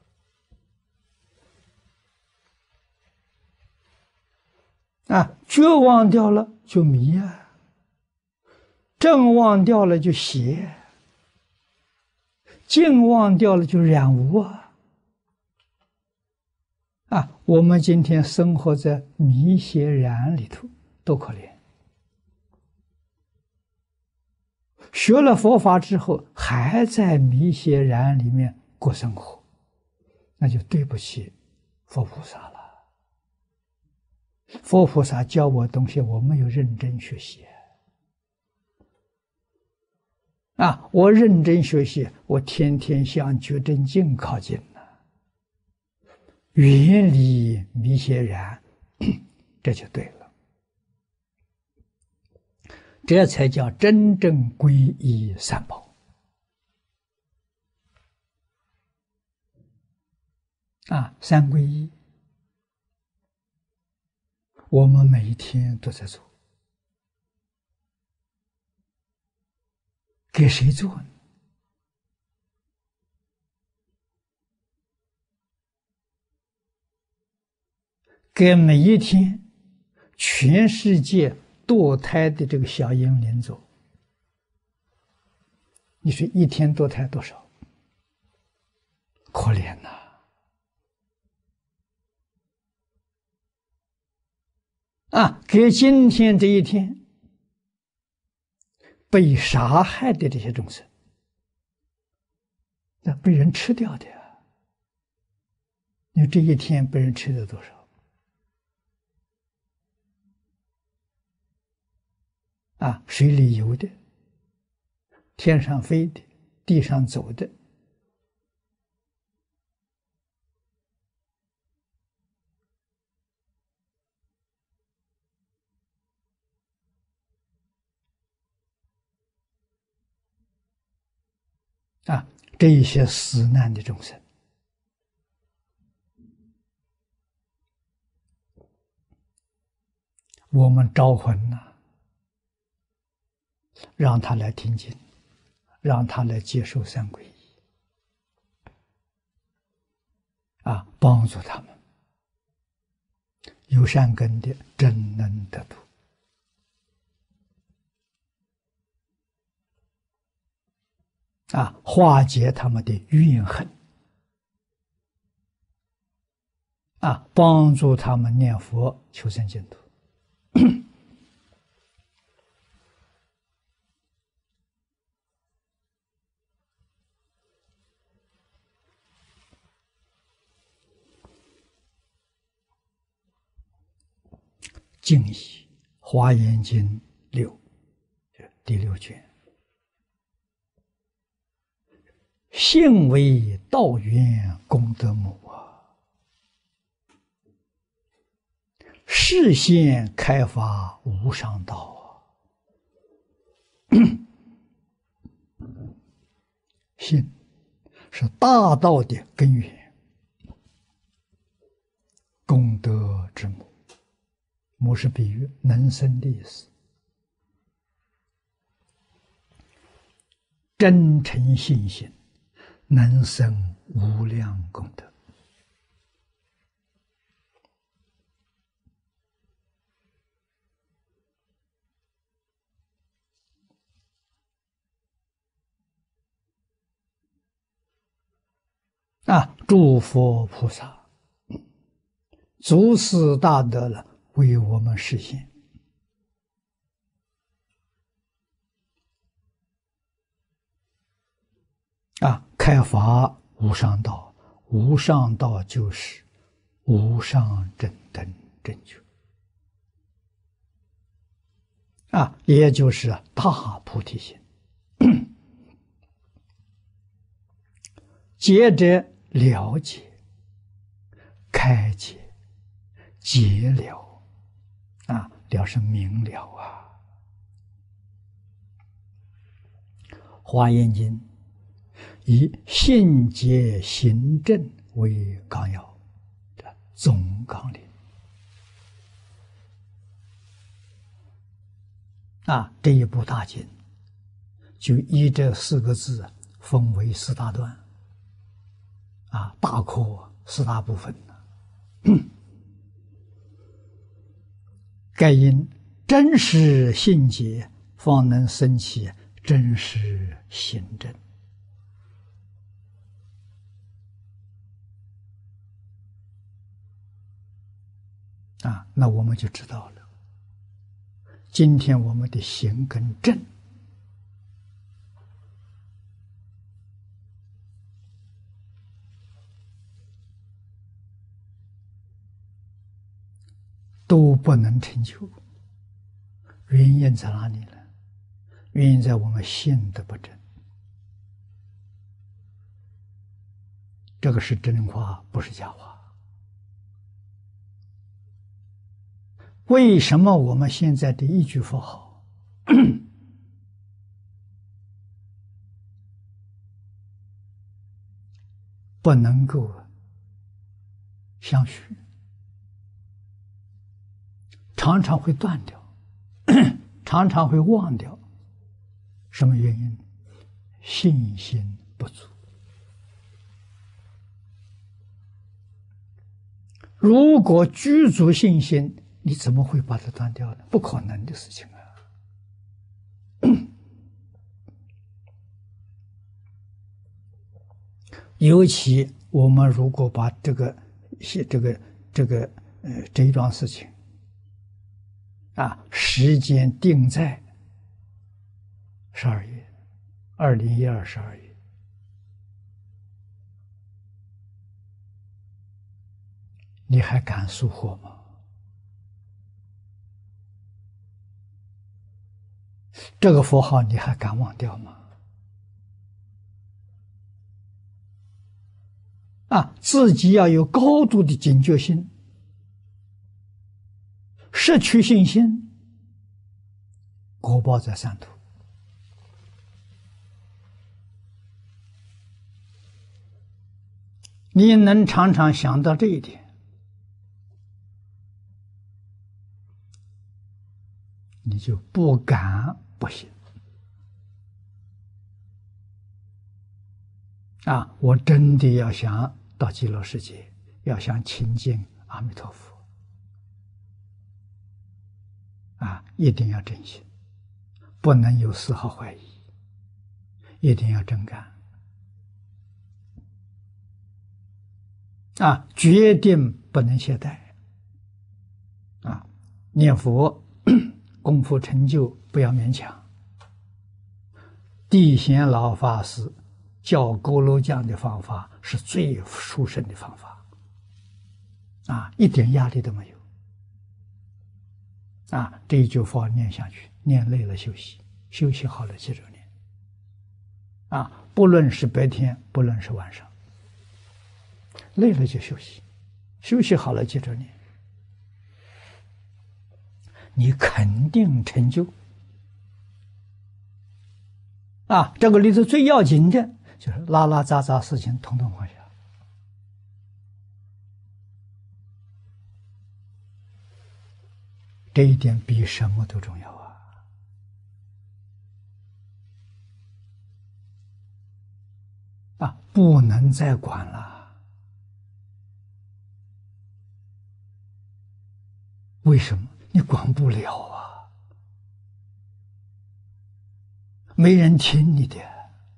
了觉忘掉了就迷正忘掉了就邪，净忘掉了就染污我们今天生活在迷邪染里头，多可怜！学了佛法之后，还在迷邪染里面过生活，那就对不起佛菩萨了。佛菩萨教我东西，我没有认真学习我认真学习，我天天向觉真经靠近远离迷邪染，这就对了，这才叫真正皈依三宝三皈依，我们每一天都在做，给谁做呢？给每一天全世界堕胎的这个小婴灵做。你说一天堕胎多少？可怜给今天这一天被杀害的这些众生，那被人吃掉的你这一天被人吃掉多少？水里游的，天上飞的，地上走的，这一些死难的众生，我们招魂让他来听经，让他来接受三皈依帮助他们有善根的真能得度化解他们的怨恨帮助他们念佛求生净土净义华严经6第6卷，性为道源功德母示现开发无上道性是大道的根源，功德之母。母是比喻能生的意思，真诚信心能生无量功德诸佛菩萨祖师大德了，为我们实现开发无上道， 无上道就是无上正等正觉也就是大菩提心。接着了解、开解、解了了是明了华严经以信解行证为纲要的总纲领这一部大经就依这4个字分为4大段大括4大部分盖因真实信解，方能生起真实行证那我们就知道了，今天我们的行跟正都不能成就，原因在哪里呢？原因在我们信的不正。这个是真话，不是假话。为什么我们现在的一句佛号不能够相续，常常会断掉，常常会忘掉？什么原因？信心不足。如果具足信心，你怎么会把它断掉呢？不可能的事情尤其我们如果把这一桩事情时间定在12月，2012 12月，你还敢疏忽吗？这个佛号你还敢忘掉吗？自己要有高度的警觉心，失去信心，果报在三途。你能常常想到这一点，你就不敢不信我真的要想到极乐世界，要想亲近阿弥陀佛一定要真心，不能有丝毫怀疑，一定要真干决定不能懈怠念佛功夫成就不要勉强。地贤老法师教佝偻讲的方法是最殊胜的方法一点压力都没有这一句话念下去，念累了休息，休息好了接着念不论是白天，不论是晚上，累了就休息，休息好了接着念，你肯定成就这个里头最要紧的就是拉拉杂杂事情统统放下，这一点比什么都重要不能再管了。为什么？你管不了没人听你的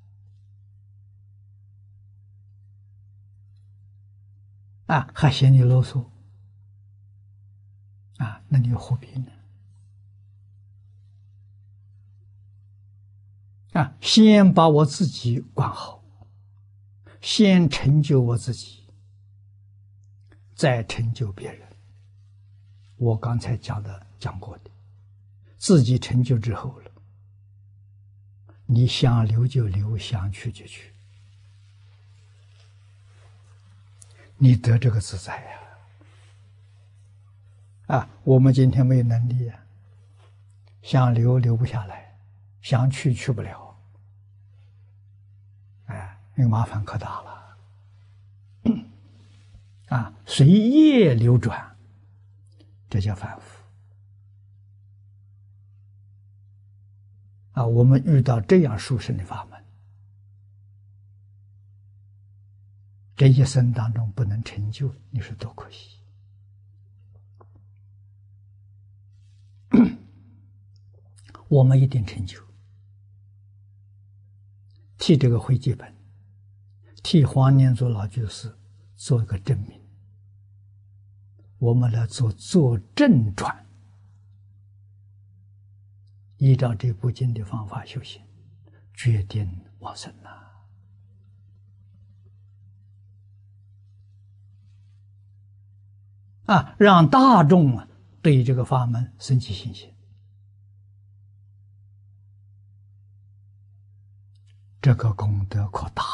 还嫌你啰嗦那你何必呢？先把我自己管好，先成就我自己， 再成就别人。我刚才讲过的，自己成就之后了，你想留就留，想去就去，你得这个自在呀！我们今天没有能力呀，想留留不下来，想去去不了，那个麻烦可大了。随业流转，这叫凡夫。我们遇到这样殊胜的法门，这一生当中不能成就，你说多可惜。我们一定成就，替这个会记本，替黄念祖老居士做一个证明。我们来做正转，依照这部经的方法修行，决定往生让大众对这个法门生起信心。这个功德可大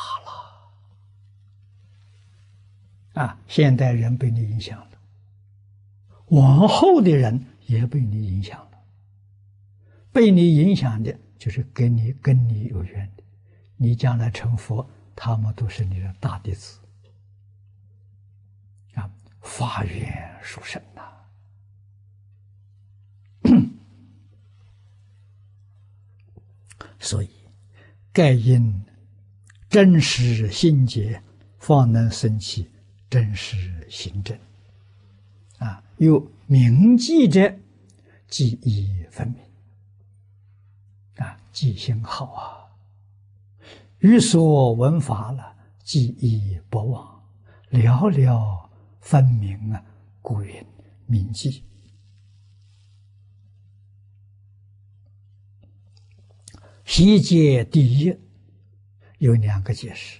了现代人被你影响了，往后的人也被你影响了。被你影响的就是跟你有缘的，你将来成佛，他们都是你的大弟子法缘殊胜所以盖因真实心结，方能生起真实行正有铭记者，记忆分明记性好于所闻法了，记忆不忘，了了分明故云铭记。习解第一有2个解释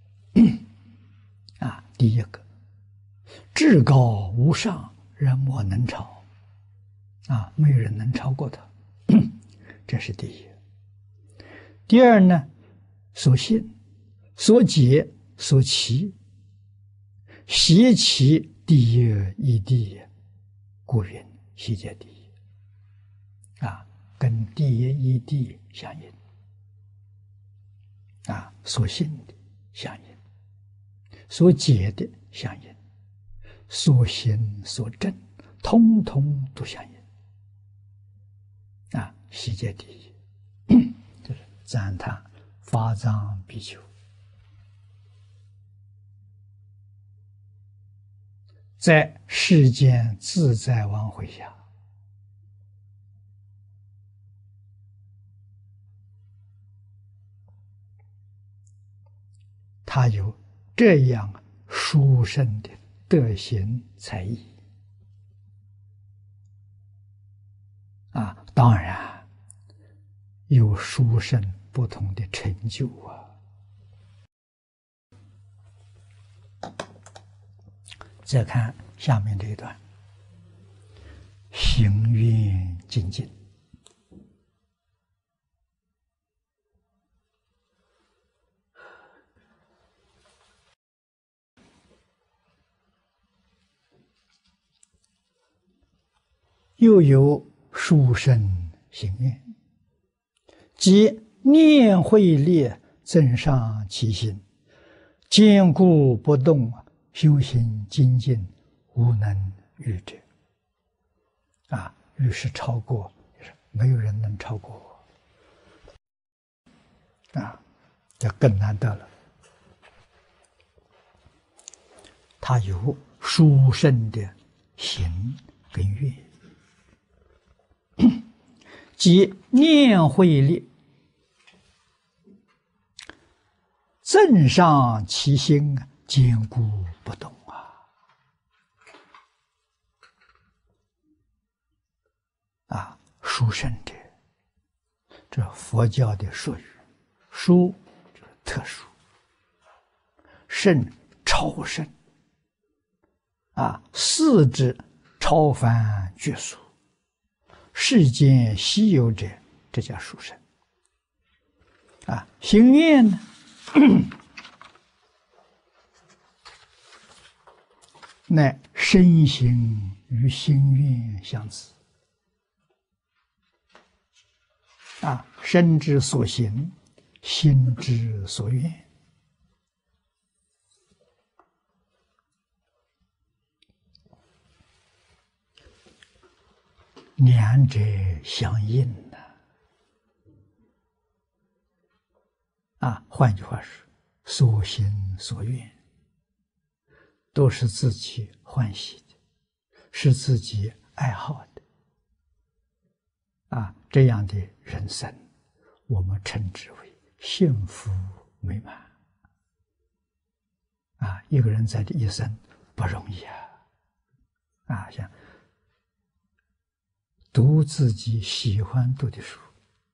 第一个，至高无上，人莫能超没有人能超过他，这是第一。第二呢，所信所解所期，习其第一义谛，故云习解第一跟第一义谛相应所信的相应，所解的相应，所行所证通通都相应习解第一就是赞叹法藏比丘在世间自在王会下，他有这样殊胜的德行才艺当然有殊胜不同的成就再看下面这一段，行愿精进。又有殊胜行愿，即念慧力增上其心，坚固不动，修行精进，无能逾者于是超过，没有人能超过我这更难得了。他有殊胜的行跟愿，即念慧力增上其心，坚固不动殊胜者，这佛教的术语，殊就是特殊，胜超胜四之超凡绝俗，世间稀有者，这叫殊胜。心愿呢，乃身行与心愿相似。身之所行，心之所愿。两者相应换句话说，所行所愿都是自己欢喜的，是自己爱好的。这样的人生，我们称之为幸福美满。一个人在这一生不容易像读自己喜欢读的书，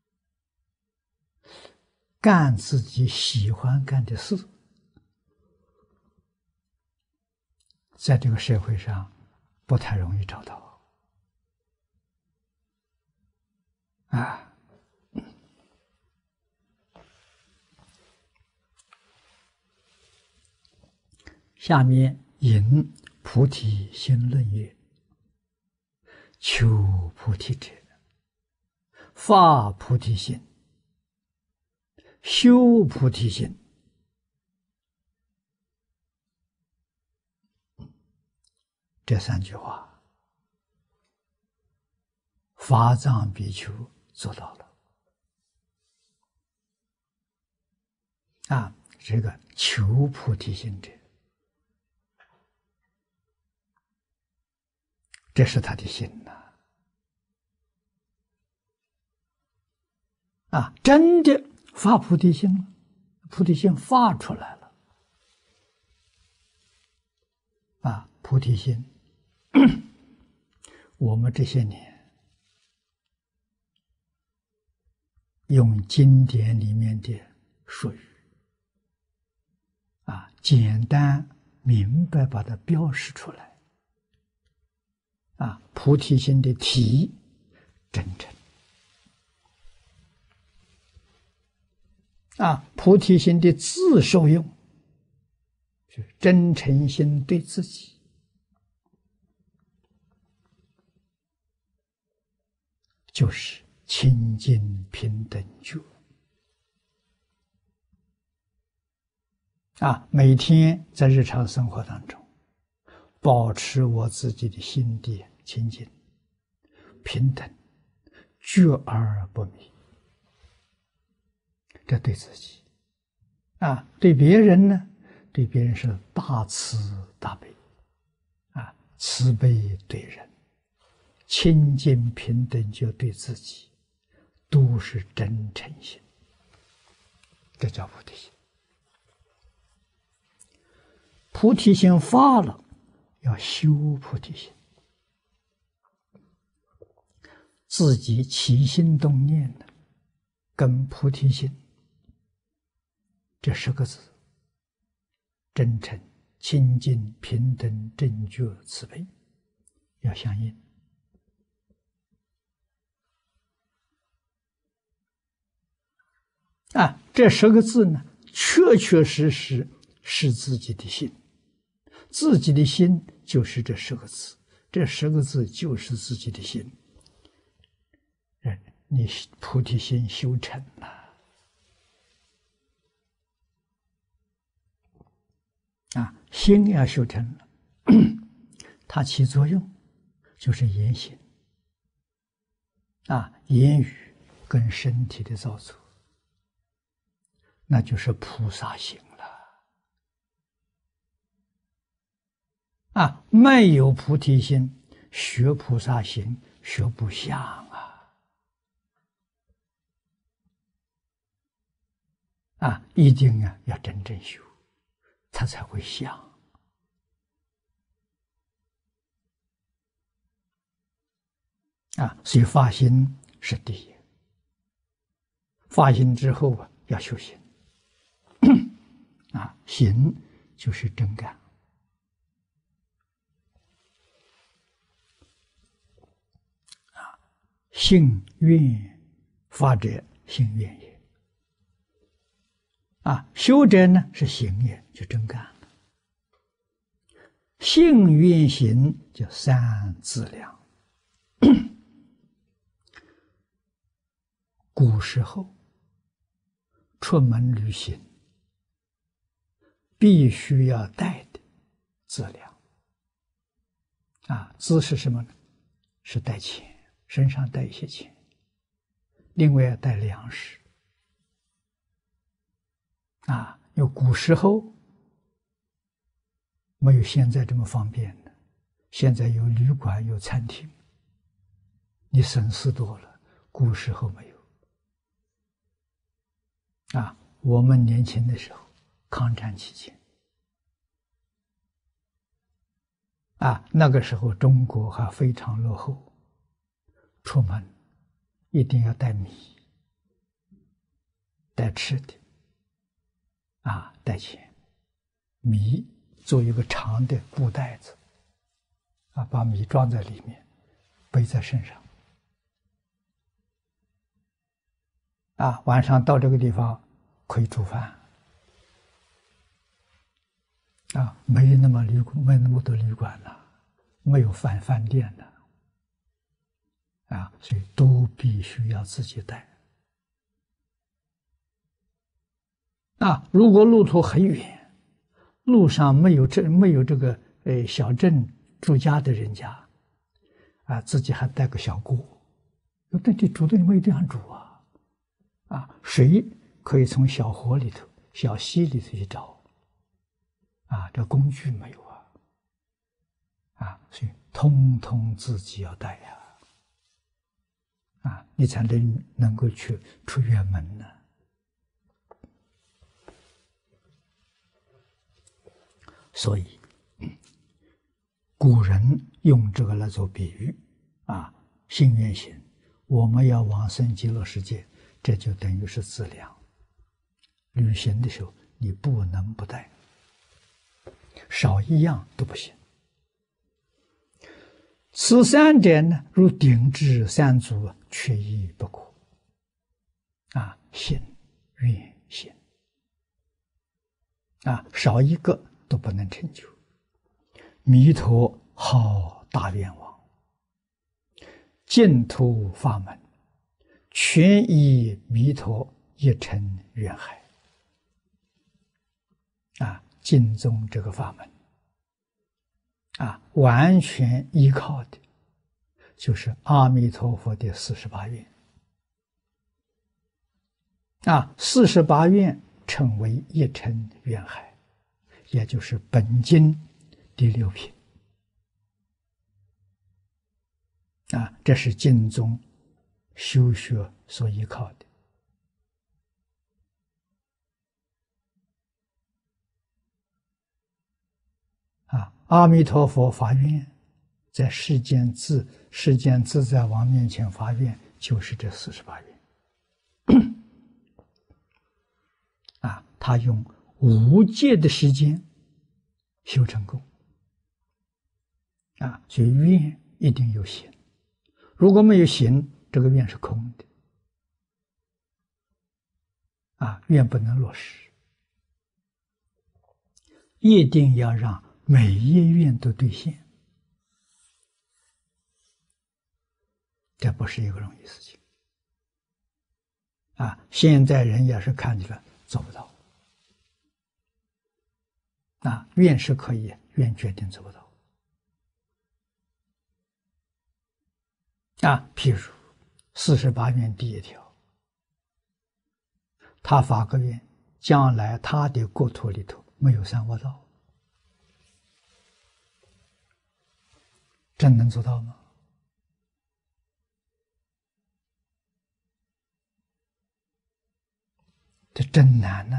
干自己喜欢干的事，在这个社会上不太容易找到。下面引菩提心论曰：求菩提者，发菩提心，修菩提心。这三句话，法藏比丘做到了。这个求菩提心者，这是他的心真的发菩提心了，菩提心发出来了。菩提心，我们这些年用经典里面的术语简单明白把它标示出来。菩提心的体真诚，菩提心的自受用，是真诚心对自己，就是清净平等觉。每天在日常生活当中，保持我自己的心地清净、平等、觉而不迷。这对自己，对别人呢？对别人是大慈大悲，慈悲对人，清净平等就对自己，都是真诚心。这叫菩提心。菩提心发了，要修菩提心，自己起心动念的，跟菩提心这10个字，真诚、清净、平等、正觉、慈悲，要相应。这10个字呢，确确实实是自己的心。自己的心就是这10个字，这10个字就是自己的心。你菩提心修成了，心要修成了，它起作用就是言行，言语跟身体的造作，那就是菩萨行了。没有菩提心，学菩萨行学不像一定要真正修，它才会像。所以发心是第一，发心之后要修行。行就是真干。 信愿发者，信愿也。修者呢是行也，就真干了。信愿行就三资粮。古时候出门旅行，必须要带的资粮。资是什么呢？是带钱，身上带一些钱，另外要带粮食。因为古时候没有现在这么方便的，现在有旅馆有餐厅，你省事多了，古时候没有。我们年轻的时候，抗战期间，那个时候中国还非常落后，出门一定要带米，带吃的，带钱，米做一个长的布袋子，把米装在里面，背在身上。晚上到这个地方可以煮饭。没那么多旅馆了，没有饭店了，所以都必须要自己带。如果路途很远，路上没有这个小镇住家的人家，自己还带个小锅，那你煮东西没有地方煮水可以从小河里头、小溪里头去找。这工具没有所以通通自己要带你才能够去出远门呢。所以古人用这个来做比喻信愿行，我们要往生极乐世界，这就等于是资粮。旅行的时候你不能不带，少一样都不行。此三者呢，如鼎至三足，缺一不可。信愿行少一个都不能成就。弥陀号大愿王，净土法门，全依弥陀一成愿海。净宗这个法门完全依靠的就是阿弥陀佛的48愿48愿称为一成愿海，也就是本经第6品这是净宗修学所依靠的。阿弥陀佛发愿，在世间自在王面前发愿，就是这48愿他用无界的时间修成功所以愿一定有行，如果没有行，这个愿是空的愿不能落实，一定要让每一愿都兑现，这不是一个容易事情现在人也是看起来做不到愿是可以，愿决定做不到譬如48愿第一条，他发个愿，将来他的国土里头没有三恶道，真能做到吗？这真难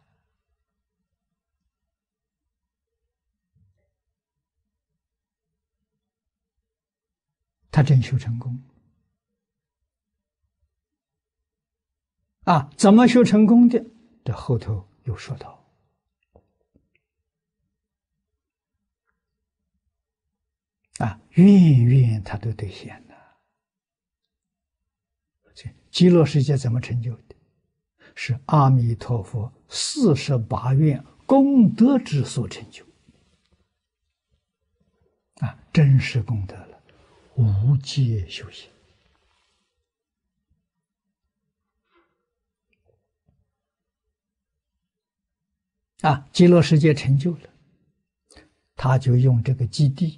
他真修成功怎么修成功的？这后头有说到愿他都兑现了极乐世界怎么成就的？是阿弥陀佛48愿功德之所成就。真实功德了，无界修行。极乐世界成就了，他就用这个基地，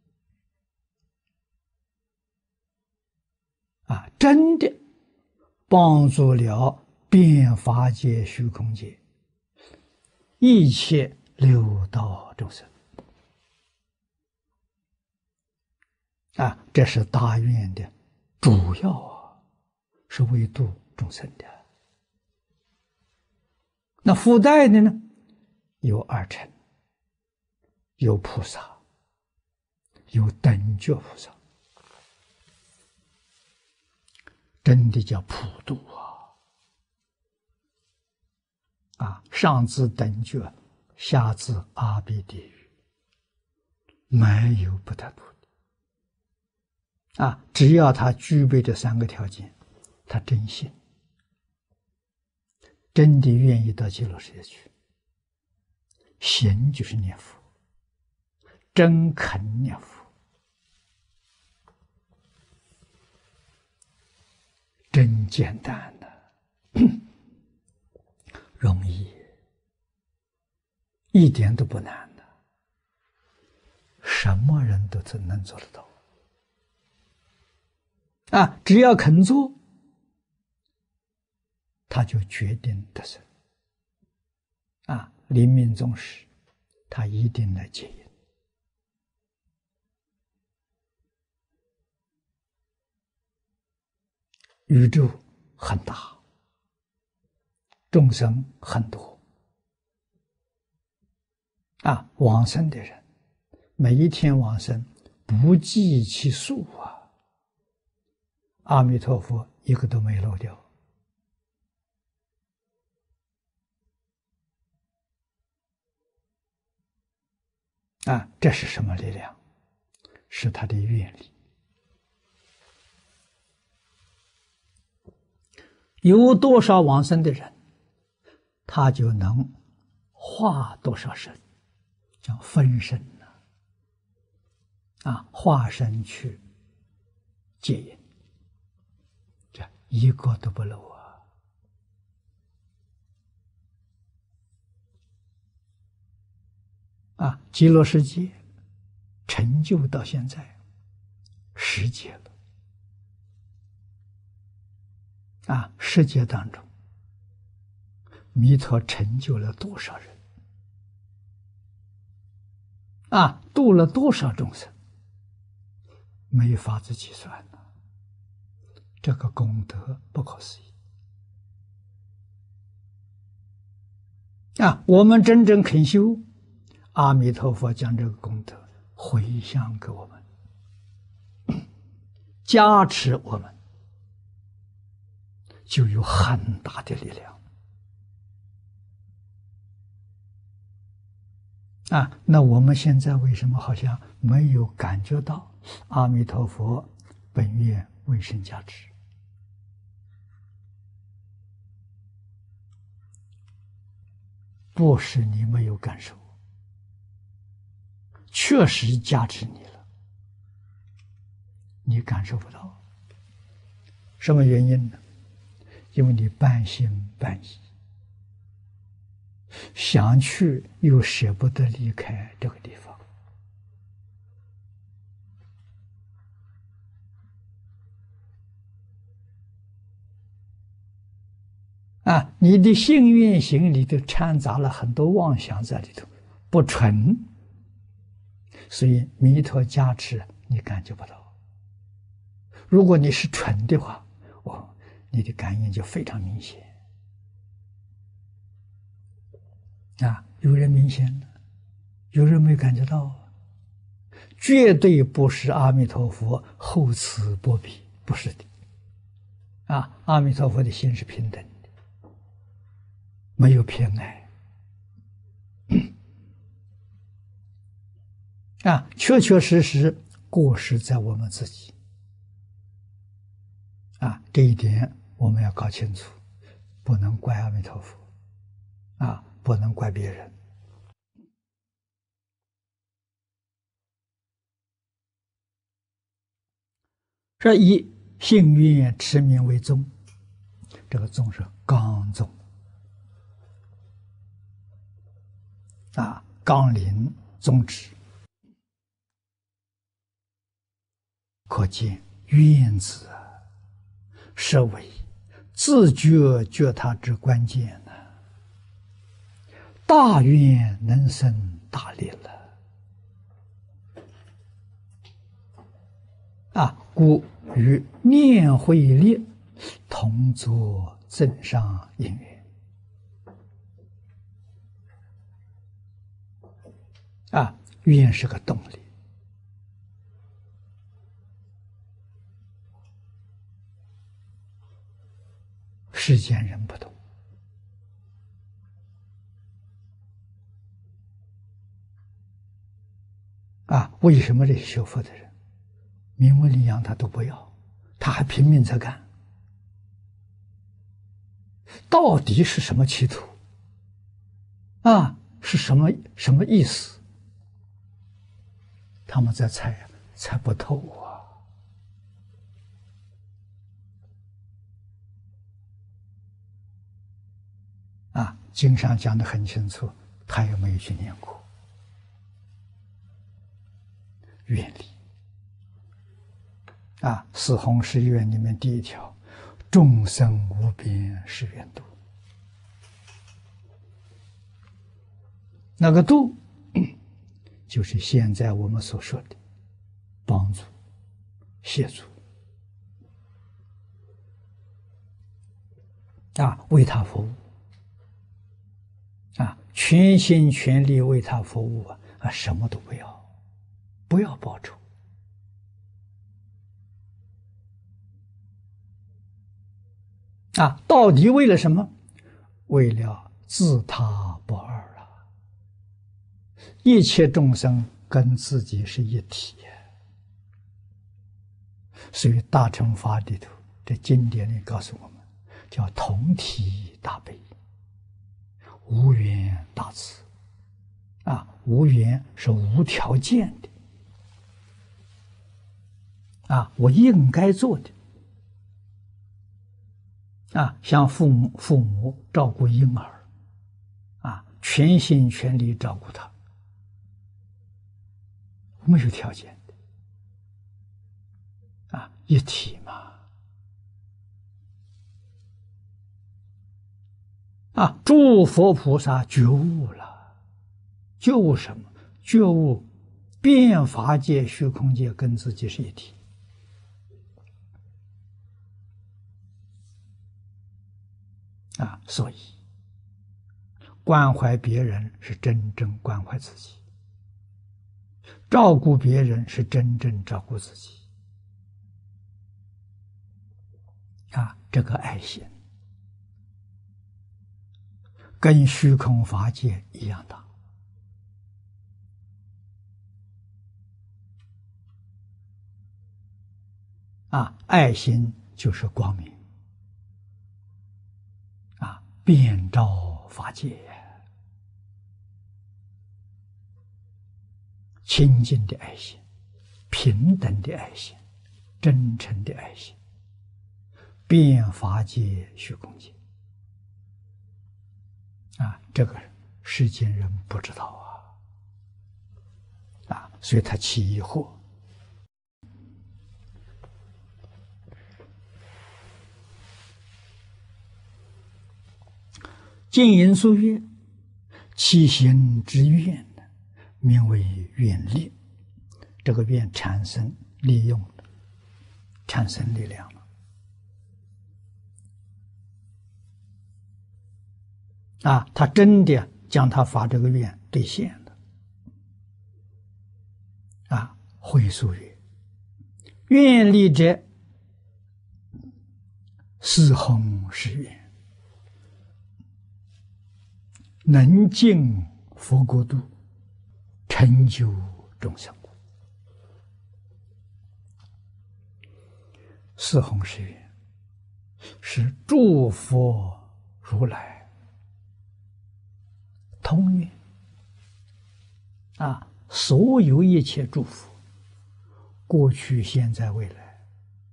真的帮助了遍法界、虚空界一切六道众生。这是大愿的主要是为度众生的。那附带的呢，有二乘，有菩萨，有等觉菩萨，真的叫普度上至等觉，下至阿鼻地狱，没有不得度的。只要他具备这3个条件，他真信，真的愿意到极乐世界去，行就是念佛，真肯念佛，真简单的，容易，一点都不难的，什么人都能做得到。只要肯做，他就决定得胜。临命终时，他一定来接引。宇宙很大，众生很多，往生的人，每一天往生不计其数阿弥陀佛一个都没漏掉。这是什么力量？是他的愿力。有多少往生的人，他就能化多少身，叫分身化身去接引，这一个都不漏极乐世界成就到现在10劫了10劫当中，弥陀成就了多少人度了多少众生，没法子计算了，这个功德不可思议我们真正肯修，阿弥陀佛将这个功德回向给我们，加持我们，就有很大的力量那我们现在为什么好像没有感觉到阿弥陀佛本愿为身加持？不是你没有感受，确实加持你了，你感受不到。什么原因呢？因为你半信半疑，想去又舍不得离开这个地方你的信愿行里头掺杂了很多妄想在里头，不纯，所以弥陀加持你感觉不到。如果你是纯的话，你的感应就非常明显有人明显了，有人没感觉到绝对不是阿弥陀佛厚此薄彼，不是的阿弥陀佛的心是平等的，没有偏爱确确实实过失在我们自己这一点我们要搞清楚，不能怪阿弥陀佛，不能怪别人。这以信愿持名为宗，这个宗是纲宗纲领宗旨，可见愿字是为自觉觉他之关键呢。大愿能生大利了故与念慧力同作增上因缘愿是个动力。世间人不懂为什么这些学佛的人名闻利养他都不要，他还拼命在干？到底是什么企图是什么意思？他们在猜不透经上讲得很清楚，他有没有去念过愿力四弘誓愿里面第一条，众生无边誓愿度。那个度就是现在我们所说的帮助协助为他服务全心全力为他服务什么都不要，不要报酬到底为了什么？为了自他不二一切众生跟自己是一体所以大乘法里头这经典里告诉我们，叫同体大悲，无缘大慈无缘是无条件的我应该做的像父母照顾婴儿全心全力照顾他，没有条件的一体嘛诸佛菩萨觉悟了，觉悟什么？觉悟遍法界虚空界跟自己是一体所以关怀别人是真正关怀自己，照顾别人是真正照顾自己这个爱心跟虚空法界一样大爱心就是光明遍照法界清净的爱心，平等的爱心，真诚的爱心，遍法界虚空界这个世间人不知道所以他起疑惑。净言书曰：其行之愿名为愿力，这个愿产生利用，产生力量了他真的将他发这个愿兑现了会书曰：愿力者，四弘誓愿，能尽佛国度，成就众生。四弘誓愿是诸佛如来通愿啊，所有一切诸佛，过去、现在、未来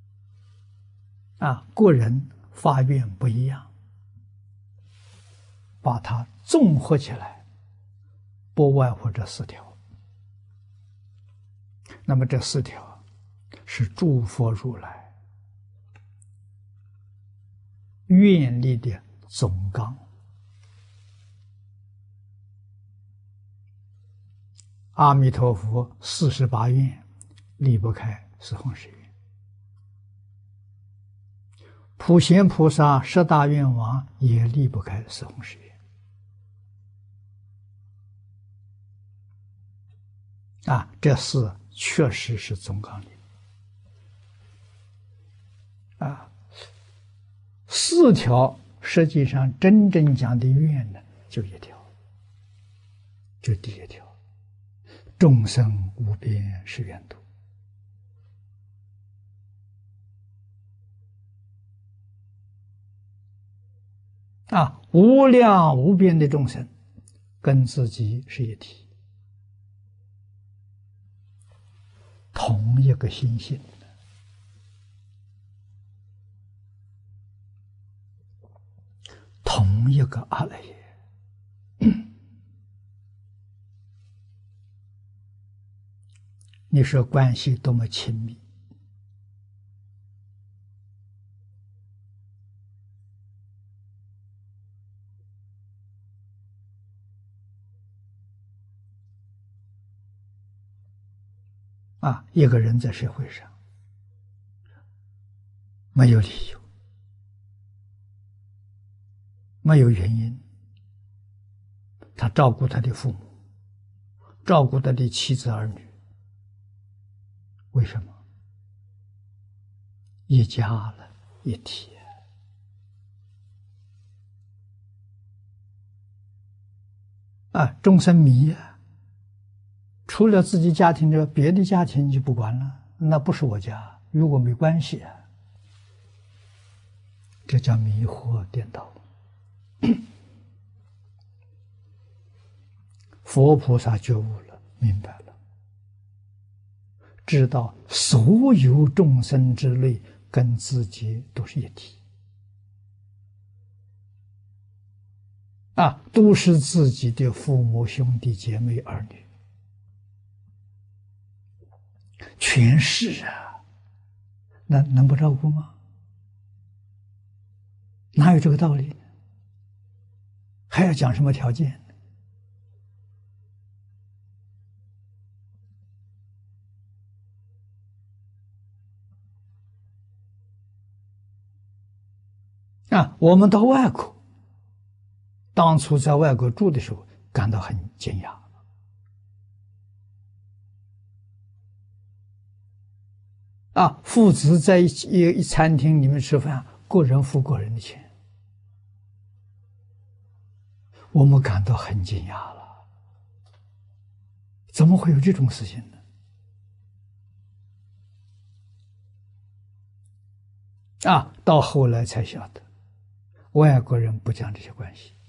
啊，个人发愿不一样，把它综合起来，不外乎这4条。那么这4条是诸佛如来愿力的总纲。阿弥陀佛48愿离不开四弘誓愿，普贤菩萨10大愿王也离不开四弘誓愿。啊，这4确实是总纲领。啊，4条实际上真正讲的愿呢，就1条，就第1条。众生无边誓愿度。啊，无量无边的众生跟自己是一体，同一个心性，同一个阿赖耶。你说关系多么亲密啊！一个人在社会上没有理由，没有原因，他照顾他的父母，照顾他的妻子儿女，为什么？一家了，一体啊！众生迷啊，除了自己家庭之外，别的家庭就不管了，那不是我家，与我没关系啊。这叫迷惑颠倒。佛菩萨觉悟了，明白了，知道所有众生之类跟自己都是一体啊，都是自己的父母、兄弟姐妹、儿女，全是啊，那能不照顾吗？哪有这个道理呢？还要讲什么条件？啊，我们到外国，当初在外国住的时候，感到很惊讶。啊，父子在一餐厅里面吃饭，个人付个人的钱，我们感到很惊讶了。怎么会有这种事情呢？啊，到后来才晓得，外国人不讲这些关系。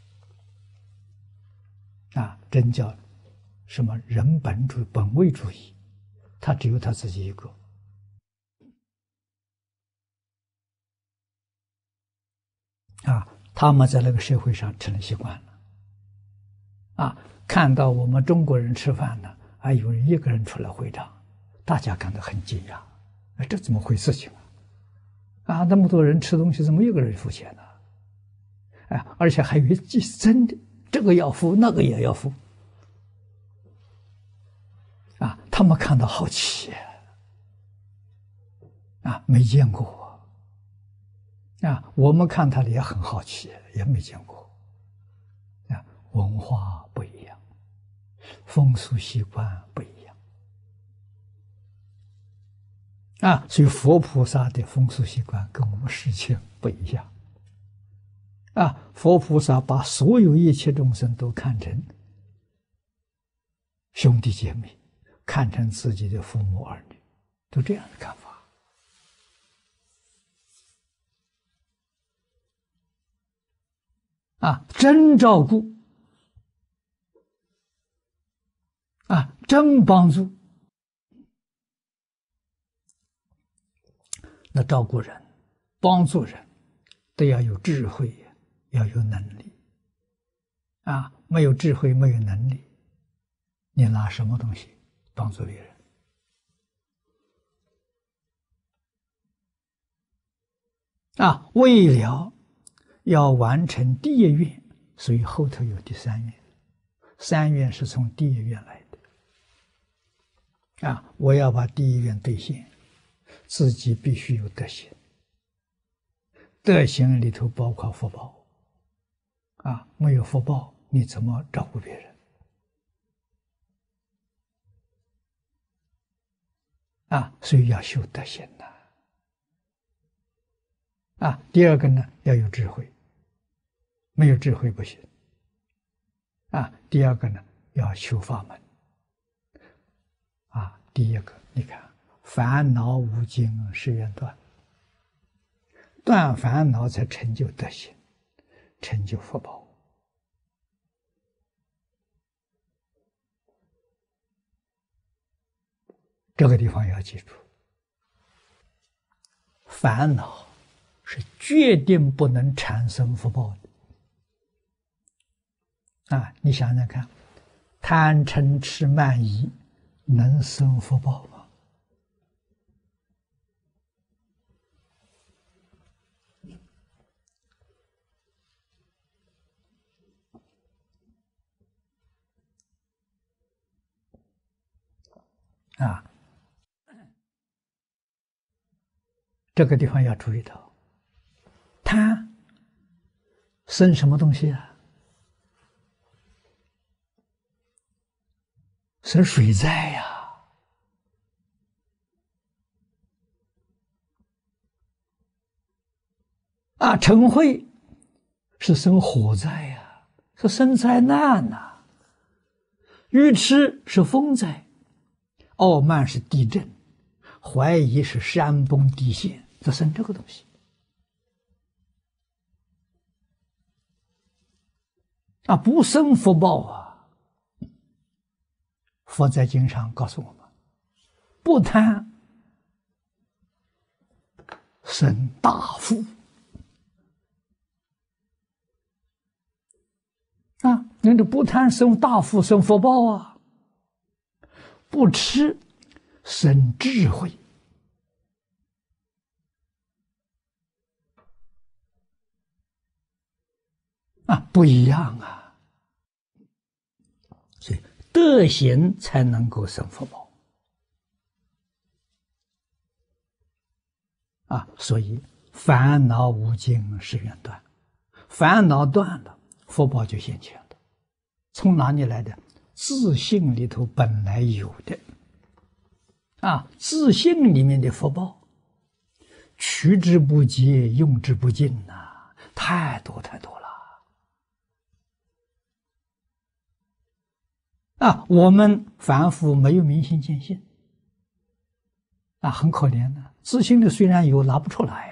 啊，真叫什么人本主义、本位主义，他只有他自己一个。啊，他们在那个社会上成了习惯了。啊，看到我们中国人吃饭呢，还有人一个人出来会账，大家感到很惊讶。哎，这怎么回事情啊？啊，那么多人吃东西，怎么一个人付钱呢？哎，而且还以为真的，这个要付，那个也要付。啊，他们看到好奇啊，没见过。啊，我们看他也很好奇，也没见过。啊，文化不一样，风俗习惯不一样。啊，所以佛菩萨的风俗习惯跟我们世间不一样。啊，佛菩萨把所有一切众生都看成兄弟姐妹，看成自己的父母儿女，都这样的看法。 真照顾，真帮助。那照顾人、帮助人，都要有智慧，要有能力。没有智慧，没有能力，你拿什么东西帮助别人？为了要完成第一愿，所以后头有第三愿。三愿是从第一愿来的。我要把第一愿兑现，自己必须有德行。德行里头包括福报。没有福报，你怎么照顾别人？所以要修德行第二个呢，要有智慧，没有智慧不行。第二个呢，要修法门。第一个，你看，烦恼无尽誓愿断，断烦恼才成就德行，成就福报。这个地方要记住，烦恼是决定不能产生福报的。你想想看，贪嗔痴慢疑能生福报吗？这个地方要注意到，贪生什么东西生水灾嗔恚是生火灾是生灾难愚痴是风灾，傲慢是地震，怀疑是山崩地陷，这生这个东西不生福报佛在经上告诉我们，不贪生大福那这不贪生大福，生福报不痴生智慧不一样所以德行才能够生福报所以烦恼无尽誓愿断，烦恼断了，福报就现前了。从哪里来的？自信里头本来有的自信里面的福报，取之不竭，用之不尽太多太多了我们凡夫没有明心见性很可怜的。自信的虽然有，拿不出来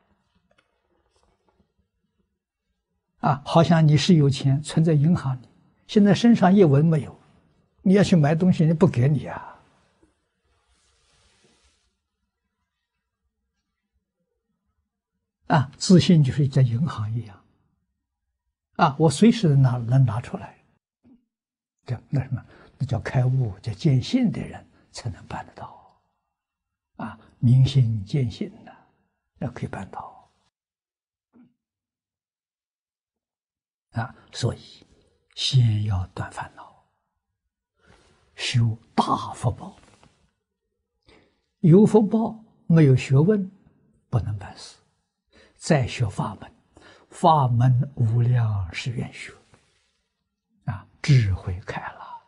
好像你是有钱存在银行里，现在身上一文没有，你要去买东西，人家不给你自信就是在银行一样我随时能拿出来。那什么，那叫开悟，叫见性的人才能办得到明心见性那可以办到所以先要断烦恼，修大福报。有福报没有学问不能办事，再学法门，法门无量是愿学智慧开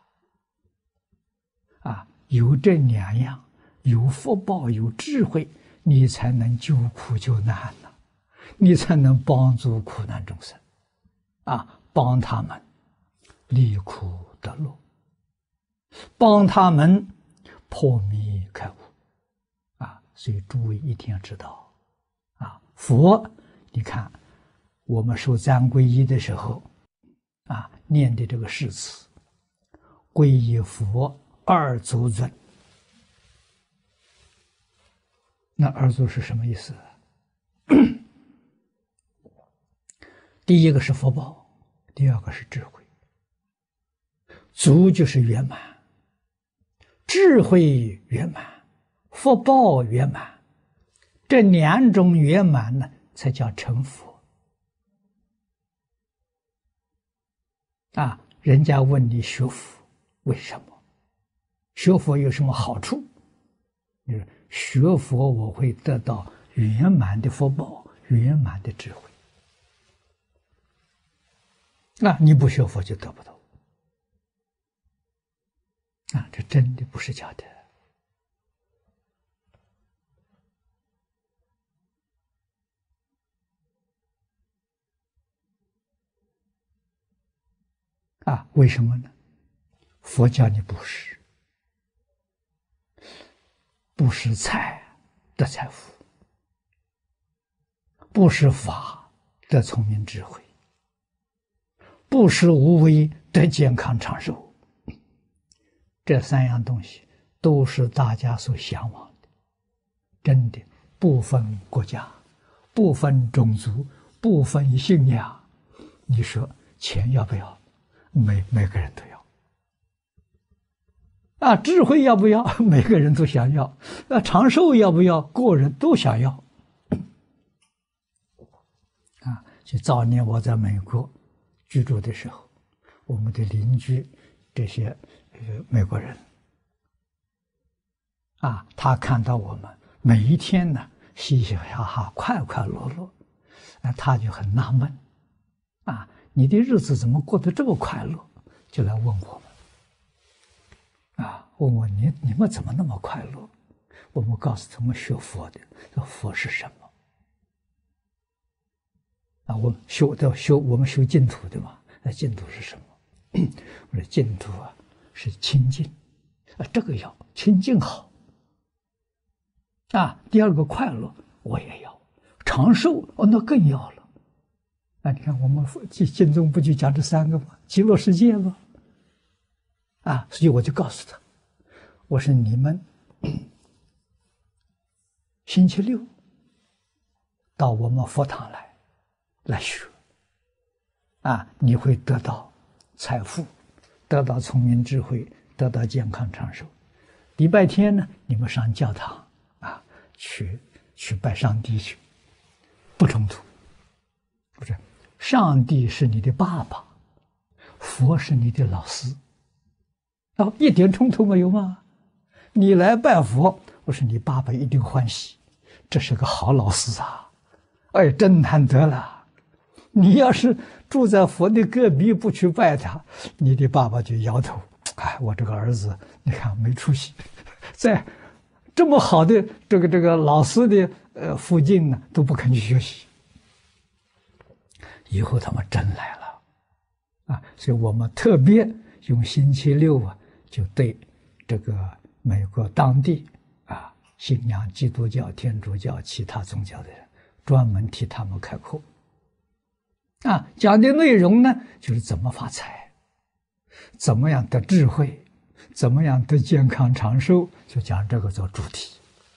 了有这两样，有福报有智慧，你才能救苦救难你才能帮助苦难众生帮他们离苦得乐，帮他们破迷开悟所以诸位一定要知道佛你看我们受三皈依的时候，念的这个誓词，皈依佛二足尊。那二足是什么意思？第一个是福报，第二个是智慧。足就是圆满，智慧圆满，福报圆满，这两种圆满呢，才叫成佛。人家问你学佛为什么？学佛有什么好处？就是学佛我会得到圆满的福报，圆满的智慧。你不学佛就得不到。这真的不是假的。为什么呢？佛教你布施，布施财得财富，布施法得聪明智慧，布施无为得健康长寿。这三样东西都是大家所向往的，真的不分国家，不分种族，不分信仰。你说钱要不要？每个人都要。智慧要不要？每个人都想要。长寿要不要？个人都想要。就早年我在美国居住的时候，我们的邻居这些美国人他看到我们每一天呢嘻嘻哈哈，快快乐乐，他就很纳闷你的日子怎么过得这么快乐？就来问我们问我你们怎么那么快乐？我们告诉他们学佛的，说佛是什么我们修净土的嘛。那净土是什么？我说净土是清净这个要清净好第二个快乐我也要，长寿那更要了。你看我们经中不就讲这三个吗？极乐世界吗？所以我就告诉他，我说你们星期六到我们佛堂来学你会得到财富，得到聪明智慧，得到健康长寿。礼拜天呢，你们上教堂去拜上帝去，不冲突。不是，上帝是你的爸爸，佛是你的老师一点冲突没有吗？你来拜佛，我说你爸爸一定欢喜，这是个好老师真难得了。你要是住在佛的隔壁不去拜他，你的爸爸就摇头，我这个儿子你看没出息，在这么好的这个老师的附近呢都不肯去学习。以后他们真来了所以我们特别用星期六就对这个美国当地信仰基督教、天主教、其他宗教的人，专门替他们开课讲的内容呢，就是怎么发财，怎么样得智慧，怎么样得健康长寿，就讲这个做主题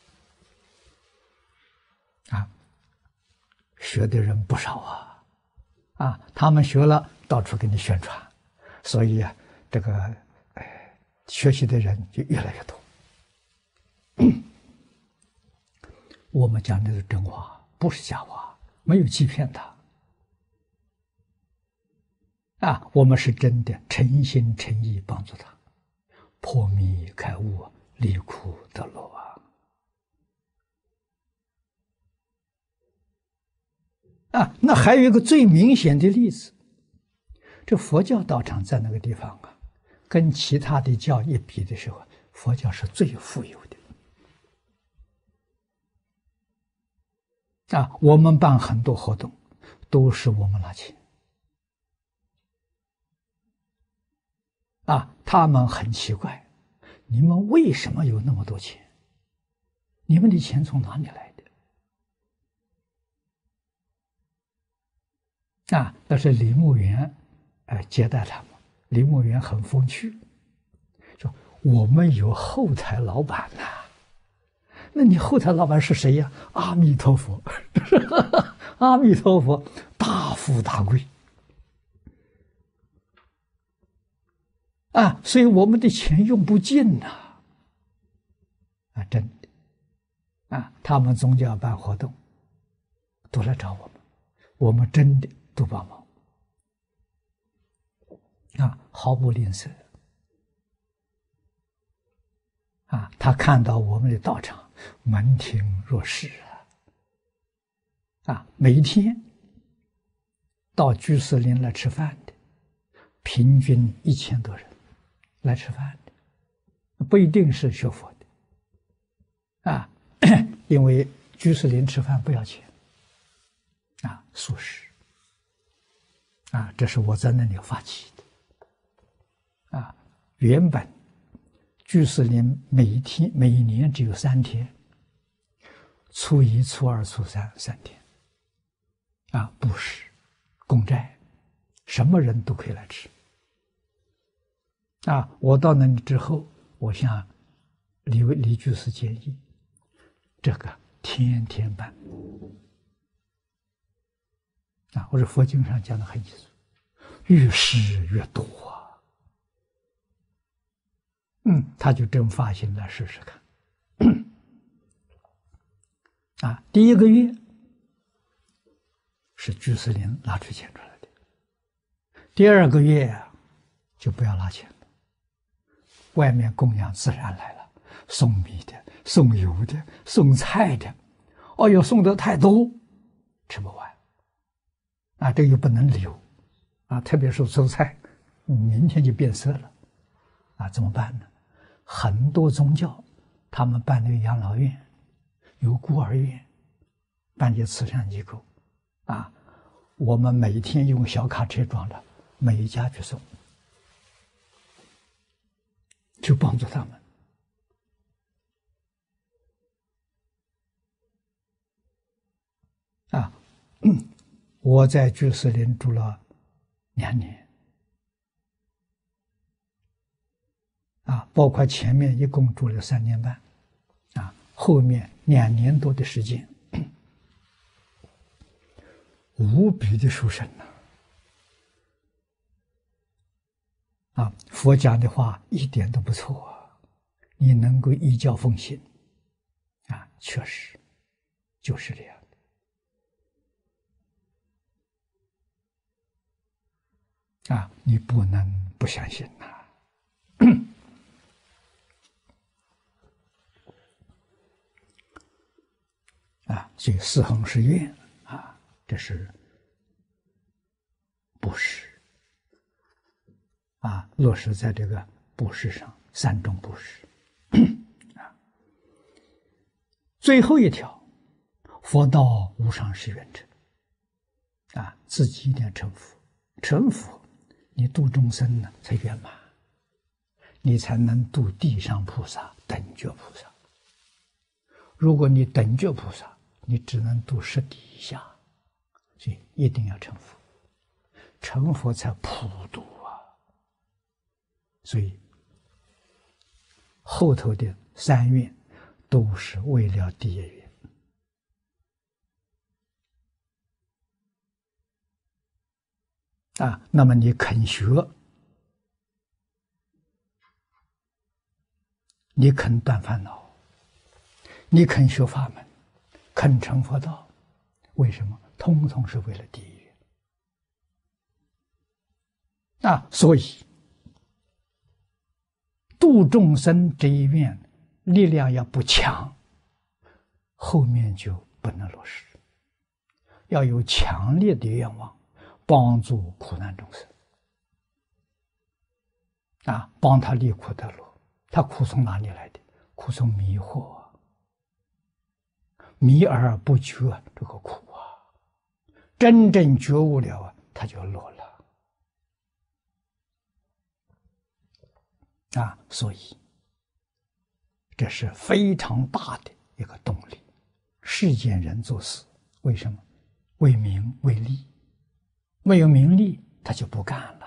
学的人不少他们学了到处给你宣传，所以这个学习的人就越来越多。我们讲的是真话，不是假话，没有欺骗他我们是真的诚心诚意帮助他破迷开悟，离苦得乐那还有一个最明显的例子，这佛教道场在那个地方跟其他的教一比的时候，佛教是最富有的我们办很多活动都是我们拿钱他们很奇怪，你们为什么有那么多钱？你们的钱从哪里来的？ 但是李牧原接待他们，李牧原很风趣，说我们有后台老板呐。那你后台老板是谁呀？阿弥陀佛，阿弥陀佛，大富大贵所以我们的钱用不尽呐真的他们宗教办活动都来找我们，我们真的都帮忙毫不吝啬他看到我们的道场门庭若市每一天到居士林来吃饭的，平均1000多人来吃饭的，不一定是学佛的因为居士林吃饭不要钱素食这是我在那里发起的原本居士林每一年只有3天，初一、初二、初三3天布施供斋，什么人都可以来吃我到那里之后，我向李居士建议，这个天天办我说佛经上讲的很清楚，越施越多他就真发心来试试看第1个月是居士林拿出钱出来的，第2个月就不要拿钱了，外面供养自然来了，送米的，送油的，送菜的，要送得太多吃不完这个又不能留特别是蔬菜明天就变色了怎么办呢？很多宗教他们办那个养老院，有孤儿院，办些慈善机构我们每天用小卡车装的，每一家去送，就帮助他们我在居士林住了2年包括前面一共住了3年半后面2年多的时间无比的殊胜佛讲的话一点都不错你能够依教奉行确实就是这样的你不能不相信所以四弘誓愿这是布施落实在这个布施上，3种布施最后一条，佛道无上誓愿者自己一定要成佛，成佛你度众生呢才圆满，你才能度地上菩萨、等觉菩萨。如果你等觉菩萨，你只能度10地以下，所以一定要成佛，成佛才普度所以后头的3愿都是为了第一愿那么你肯学，你肯断烦恼，你肯学法门，肯成佛道，为什么？通通是为了第一愿所以度众生这一愿力量要不强，后面就不能落实。要有强烈的愿望，帮助苦难众生帮他离苦得乐。他苦从哪里来的？苦从迷惑，迷而不觉这个苦真正觉悟了他就乐了所以这是非常大的一个动力。世间人做事为什么？为名为利没有名利，他就不干了。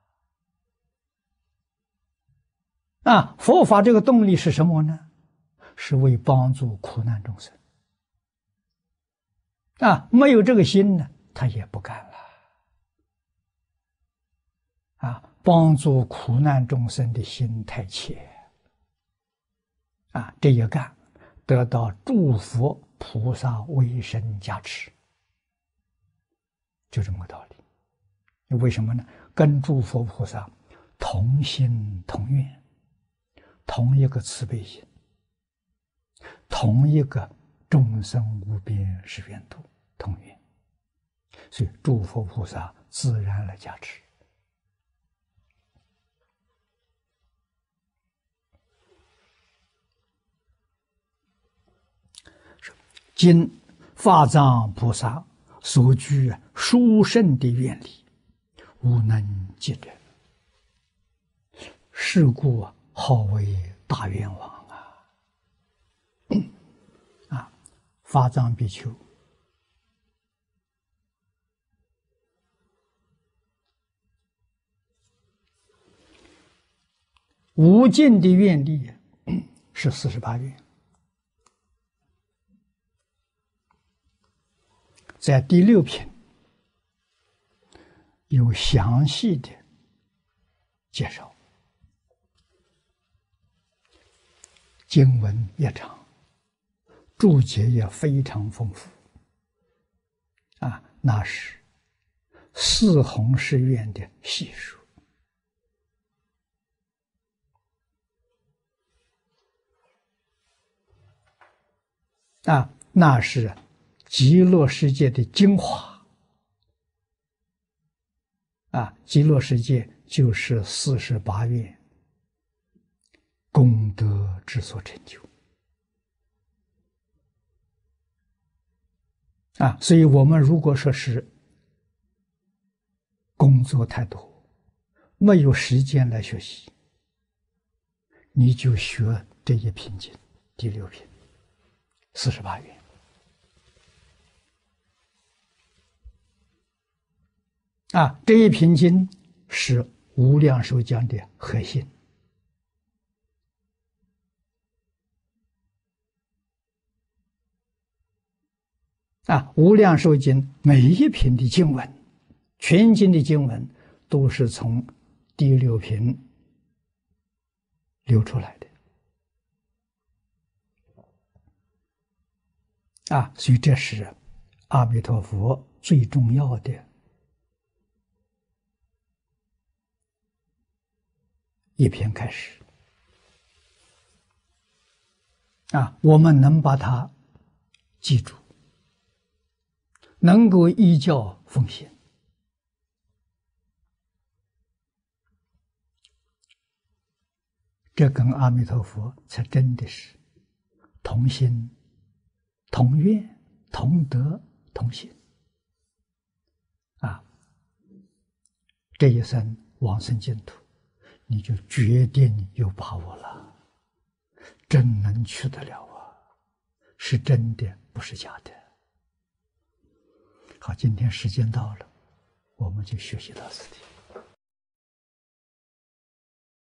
佛法这个动力是什么呢？是为帮助苦难众生。没有这个心呢，他也不干了。帮助苦难众生的心太切。这一干，得到诸佛菩萨威神加持，就这么个道理。为什么呢？跟诸佛菩萨同心同愿，同一个慈悲心，同一个众生无边誓愿度同愿，所以诸佛菩萨自然来加持。今法藏菩萨所具殊胜的愿力，无能及者，是故号为大愿王法藏比丘无尽的愿力是48愿。在第6品有详细的介绍，经文也长，注解也非常丰富。那是四弘誓愿的细数。那是极乐世界的精华。极乐世界就是48愿功德之所成就。所以我们如果说是工作太多，没有时间来学习，你就学这一品经，第6品48愿。这一品经是无量寿经的核心。无量寿经每一品的经文，全经的经文都是从第6品流出来的。所以这是阿弥陀佛最重要的一篇开始。我们能把它记住，能够依教奉行，这跟阿弥陀佛才真的是同心、同愿、同德、同行。这一生往生净土，你就决定有把握了，真能去得了是真的，不是假的。好，今天时间到了，我们就学习到此地。